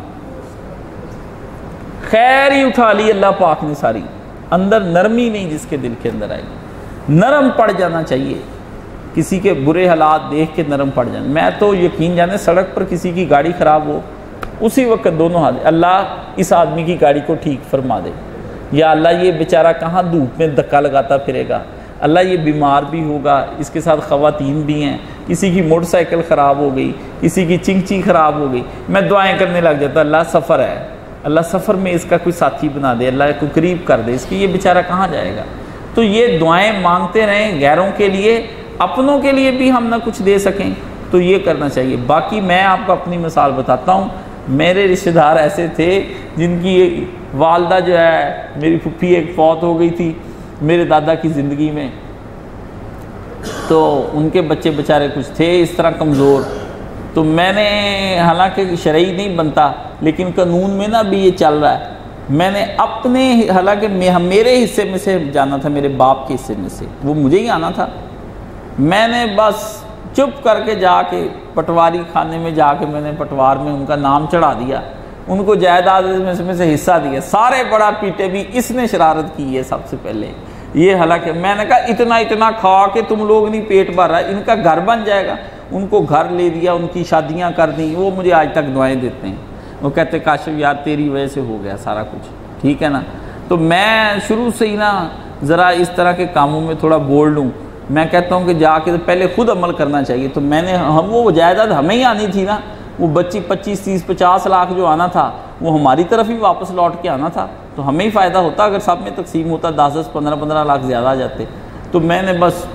खैर ही उठा ली अल्लाह पाक ने सारी। अंदर नरमी नहीं जिसके दिल के अंदर आएगी, नरम पड़ जाना चाहिए। किसी के बुरे हालात देख के नरम पड़ जाना। मैं तो यकीन जाने सड़क पर किसी की गाड़ी ख़राब हो उसी वक्त दोनों हाथ अल्लाह इस आदमी की गाड़ी को ठीक फरमा दे, या अल्लाह ये बेचारा कहाँ धूप में धक्का लगाता फिरेगा, अल्लाह ये बीमार भी होगा, इसके साथ ख़वातीन भी हैं, किसी की मोटरसाइकिल ख़राब हो गई, किसी की चिंची ख़राब हो गई, मैं दुआएं करने लग जाता अल्लाह सफ़र है, अल्लाह सफ़र में इसका कोई साथी बना दे, अल्लाह को करीब कर दे, इसकी ये बेचारा कहाँ जाएगा। तो ये दुआएं मांगते रहें गैरों के लिए, अपनों के लिए भी हम ना कुछ दे सकें तो ये करना चाहिए। बाकी मैं आपको अपनी मिसाल बताता हूँ। मेरे रिश्तेदार ऐसे थे जिनकी वालदा जो है मेरी फुफ्फी एक फौत हो गई थी मेरे दादा की ज़िंदगी में, तो उनके बच्चे बेचारे कुछ थे इस तरह कमज़ोर। तो मैंने हालांकि शरई नहीं बनता लेकिन कानून में ना भी ये चल रहा है, मैंने अपने हालांकि मेरे हिस्से में से जाना था, मेरे बाप के हिस्से में से वो मुझे ही आना था, मैंने बस चुप करके जाके पटवारी खाने में जाके मैंने पटवार में उनका नाम चढ़ा दिया उनको जायदाद में से, में से हिस्सा दिया, सारे बड़ा पीटे भी, इसने शरारत की है सबसे पहले ये। हालांकि मैंने कहा इतना इतना खा के तुम लोग नहीं पेट भर रहा, इनका घर बन जाएगा। उनको घर ले दिया, उनकी शादियां कर दी, वो मुझे आज तक दुआएं देते हैं। वो कहते काशिफ यार तेरी वजह से हो गया सारा कुछ, ठीक है ना। तो मैं शुरू से ही ना ज़रा इस तरह के कामों में थोड़ा बोल्ड हूँ। मैं कहता हूँ कि जाके तो पहले खुद अमल करना चाहिए। तो मैंने हम वो जायदाद हमें ही आनी थी ना, वो बच्ची पच्चीस तीस पचास लाख जो आना था वो हमारी तरफ ही वापस लौट के आना था, तो हमें ही फ़ायदा होता। अगर सब में तकसीम होता दस दस पंद्रह पंद्रह लाख ज़्यादा आ जाते। तो मैंने बस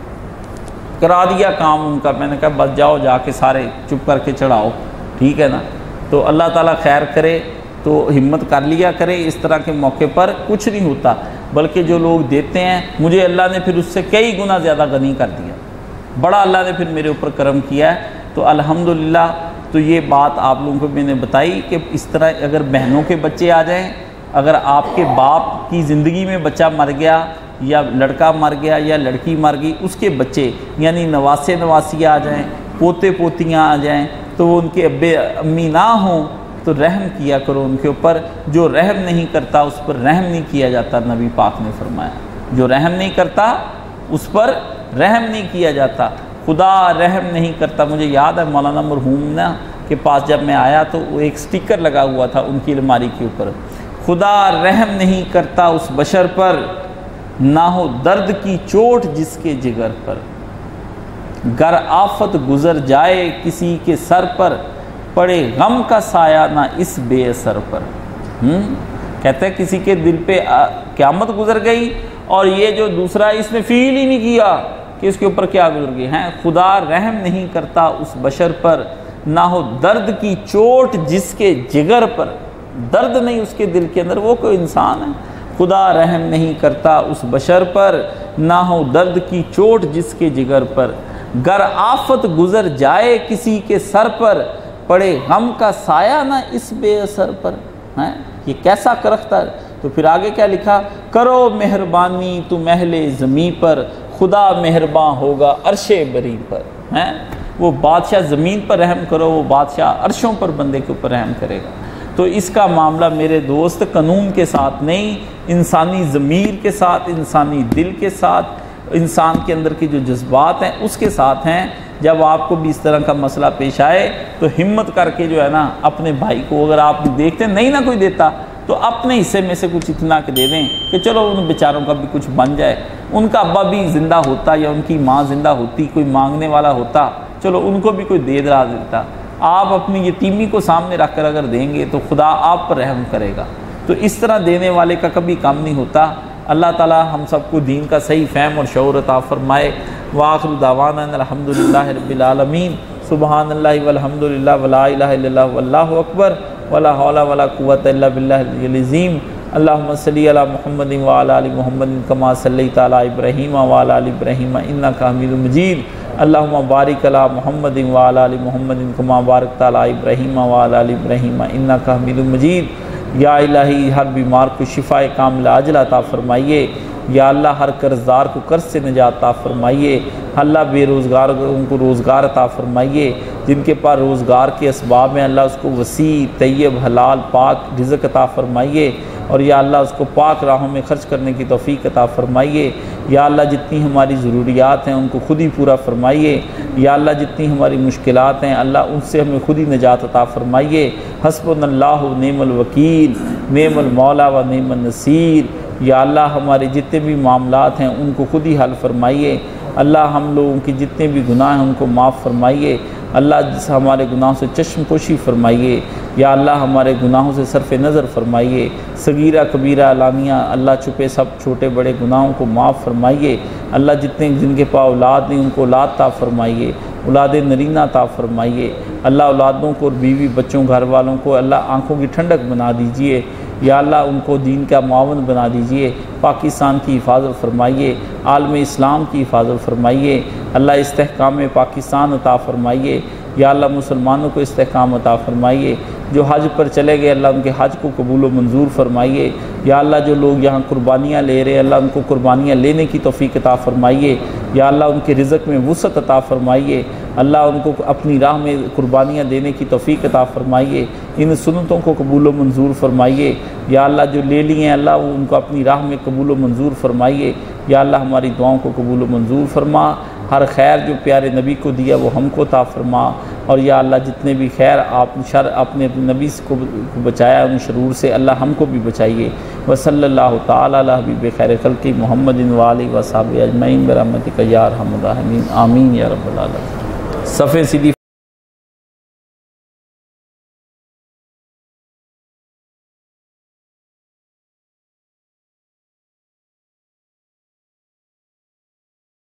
करा दिया काम उनका। मैंने कहा बस जाओ जाके सारे चुप करके चढ़ाओ, ठीक है ना। तो अल्लाह ताला खैर करे, तो हिम्मत कर लिया करे। इस तरह के मौके पर कुछ नहीं होता, बल्कि जो लोग देते हैं मुझे अल्लाह ने फिर उससे कई गुना ज़्यादा गनी कर दिया। बड़ा अल्लाह ने फिर मेरे ऊपर करम किया है, तो अल्हम्दुलिल्लाह। तो ये बात आप लोगों को मैंने बताई कि इस तरह अगर बहनों के बच्चे आ जाएं, अगर आपके बाप की ज़िंदगी में बच्चा मर गया या लड़का मर गया या लड़की मर गई, उसके बच्चे यानी नवासे नवासियाँ आ जाएं, पोते पोतियाँ आ जाएं, तो वो उनके अब्बे अम्मी ना हों तो रहम किया करो उनके ऊपर। जो रहम नहीं करता उस पर रहम नहीं किया जाता, नबी पाक ने फरमाया। जो रहम नहीं करता उस पर रहम नहीं किया जाता। खुदा रहम नहीं करता। मुझे याद है मौलाना मरहूम ना के पास जब मैं आया तो वो एक स्टिकर लगा हुआ था उनकी अलमारी के ऊपर, खुदा रहम नहीं करता उस बशर पर, ना हो दर्द की चोट जिसके जिगर पर, गर आफत गुजर जाए किसी के सर पर, पड़े गम का साया ना इस बेअसर पर। हम्म कहते हैं किसी के दिल पे क़यामत गुजर गई और ये जो दूसरा इसने फील ही नहीं किया कि इसके ऊपर क्या गुजर गई है। खुदा रहम नहीं करता उस बशर पर, ना हो दर्द की चोट जिसके जिगर पर, दर्द नहीं उसके दिल के अंदर, वो कोई इंसान है। खुदा रहम नहीं करता उस बशर पर, ना हो दर्द की चोट जिसके जिगर पर, गर आफत गुजर जाए किसी के सर पर, पड़े गम का साया ना इस बेअसर पर। हैं ये कैसा करख्ता है। तो फिर आगे क्या लिखा, करो मेहरबानी तुम अहले ज़मीं पर, खुदा मेहरबान होगा अर्शे बरी पर। हैं वो बादशाह ज़मीन पर रहम करो, वो बादशाह अर्शों पर बंदे के ऊपर रहम करेगा। तो इसका मामला मेरे दोस्त कानून के साथ नहीं, इंसानी ज़मीर के साथ, इंसानी दिल के साथ, इंसान के अंदर के जो जज्बात हैं उसके साथ हैं। जब आपको भी इस तरह का मसला पेश आए तो हिम्मत करके जो है ना अपने भाई को, अगर आप देखते नहीं ना कोई देता, तो अपने हिस्से में से कुछ इतना के दे दें कि चलो उन बेचारों का भी कुछ बन जाए। उनका अब्बा भी ज़िंदा होता या उनकी माँ ज़िंदा होती, कोई मांगने वाला होता, चलो उनको भी कोई दे दरा देता। आप अपनी यतीमी को सामने रख कर अगर देंगे तो खुदा आप पर रहम करेगा। तो इस तरह देने वाले का कभी काम नहीं होता। अल्लाह ताला हम सबको दीन का सही फ़हम और शऊर अता फ़रमाए। वाखिर दावाना अल्हम्दुलिल्लाहि रब्बिल आलमीन। सुबहानल्लाहि वल्हम्दुलिल्लाह वला इलाहा इल्लल्लाह वल्लाहु अकबर वला हौला वला कुव्वता इल्ला बिल्लाहिल अज़ीम। अल्लाहुम्मा सल्लि अला मुहम्मदिन व अला आलि मुहम्मदिन कमा सल्लैता अला इब्राहीम व अला आलि इब्राहीम इन्नका हमीदुम मजीद। अल्लाहुम्मा बारिक अला मुहम्मदिन व अला आलि मुहम्मदिन कमा बारकता अला इब्राहीम व अला आलि इब्राहीम इन्नका हमीदुम मजीद। या इलाही हर बीमार को शिफाए कामिला अजल अता फरमाइए। या अल्लाह हर कर्ज़दार को कर्ज से निजात अता फरमाइए। अल्लाह बेरोज़गार उनको रोज़गार अता फरमाइए। जिनके पास रोज़गार के असबाब हैं अल्लाह उसको वसी तैयब हलाल पाक रिज़्क़ अता फरमाइए। और या अल्लाह उसको पाक राहों में ख़र्च करने की तौफ़ीक़ अता फ़रमाइए। या अल्लाह जितनी हमारी ज़रूरियात हैं उनको खुद ही पूरा फ़रमाइए। या अल्लाह जितनी हमारी मुश्किलात हैं अल्लाह उनसे हमें खुद ही निजात अता फ़रमाइए। हस्बुनल्लाहु नेमल वकील नेमल मौला व नेमन नसीर। या अल्लाह हमारे जितने भी मामलात हैं उनको खुद ही हल फरमाइए। अल्लाह हम लोगों के जितने भी गुनाह हैं उनको माफ़ फरमाइए। अल्लाह जिस हमारे गुनाहों से चश्मपोशी फरमाइए। या अल्लाह हमारे गुनाहों से सरफ़ नज़र फरमाइए। सगीरा कबीरा लानिया अल्लाह छुपे सब छोटे बड़े गुनाहों को माफ़ फरमाइए। अल्लाह जितने जिनके पास औलाद नहीं उनको औलाद ता फरमाइए, औलाद नरीना ता फरमाइए। अल्लाह औलादों को और बीवी बच्चों घर वालों को अल्लाह आँखों की ठंडक बना दीजिए। या अल्लाह उनको दीन का मावन बना दीजिए। पाकिस्तान की हिफाजत फरमाइए, आलम इस्लाम की हिफाजत फरमाइए। अल्लाह इस्तेहकाम पाकिस्तान अता फरमाइए। या अल्लाह मुसलमानों को इस्तेकाम अता फ़रमाइए। जो हज पर चले गए अल्लाह उनके हज को कबूल व मंजूर फरमाइए। या अल्लाह जो लोग यहाँ कुर्बानियाँ ले रहे हैं अल्लाह उनको कुर्बानियाँ लेने की तौफीक अता फ़रमाइए। या अल्लाह उनके रिज़्क़ में वुसअत अता फ़रमाइए। अल्लाह उनको अपनी राह में कुर्बानियाँ देने की तौफीक अता फ़रमाइए। इन सुन्नतों को कबूल व मंजूर फरमाइए। या अल्लाह जो ले लिए हैं अल्लाह वो उनको अपनी राह में कबूल व मंजूर फरमाइए। या अल्लाह हमारी दुआओं को कबूल व मंजूर फरमा। हर खैर जो प्यारे नबी को दिया वो हमको अता फरमा। और या अल्लाह जितने भी खैर आप शर अपने नबी को बचाया उन शरूर से अल्लाह हमको भी बचाइए। व सल्लल्लाहु तआला अला हबीब खैर खल्क़ि मुहम्मदिन व आलिहि व अस्हाबिहि अजमईन बिरहमतिका या अरहमर राहिमीन आमीन या रब्बल आलमीन। सफ़े सीधी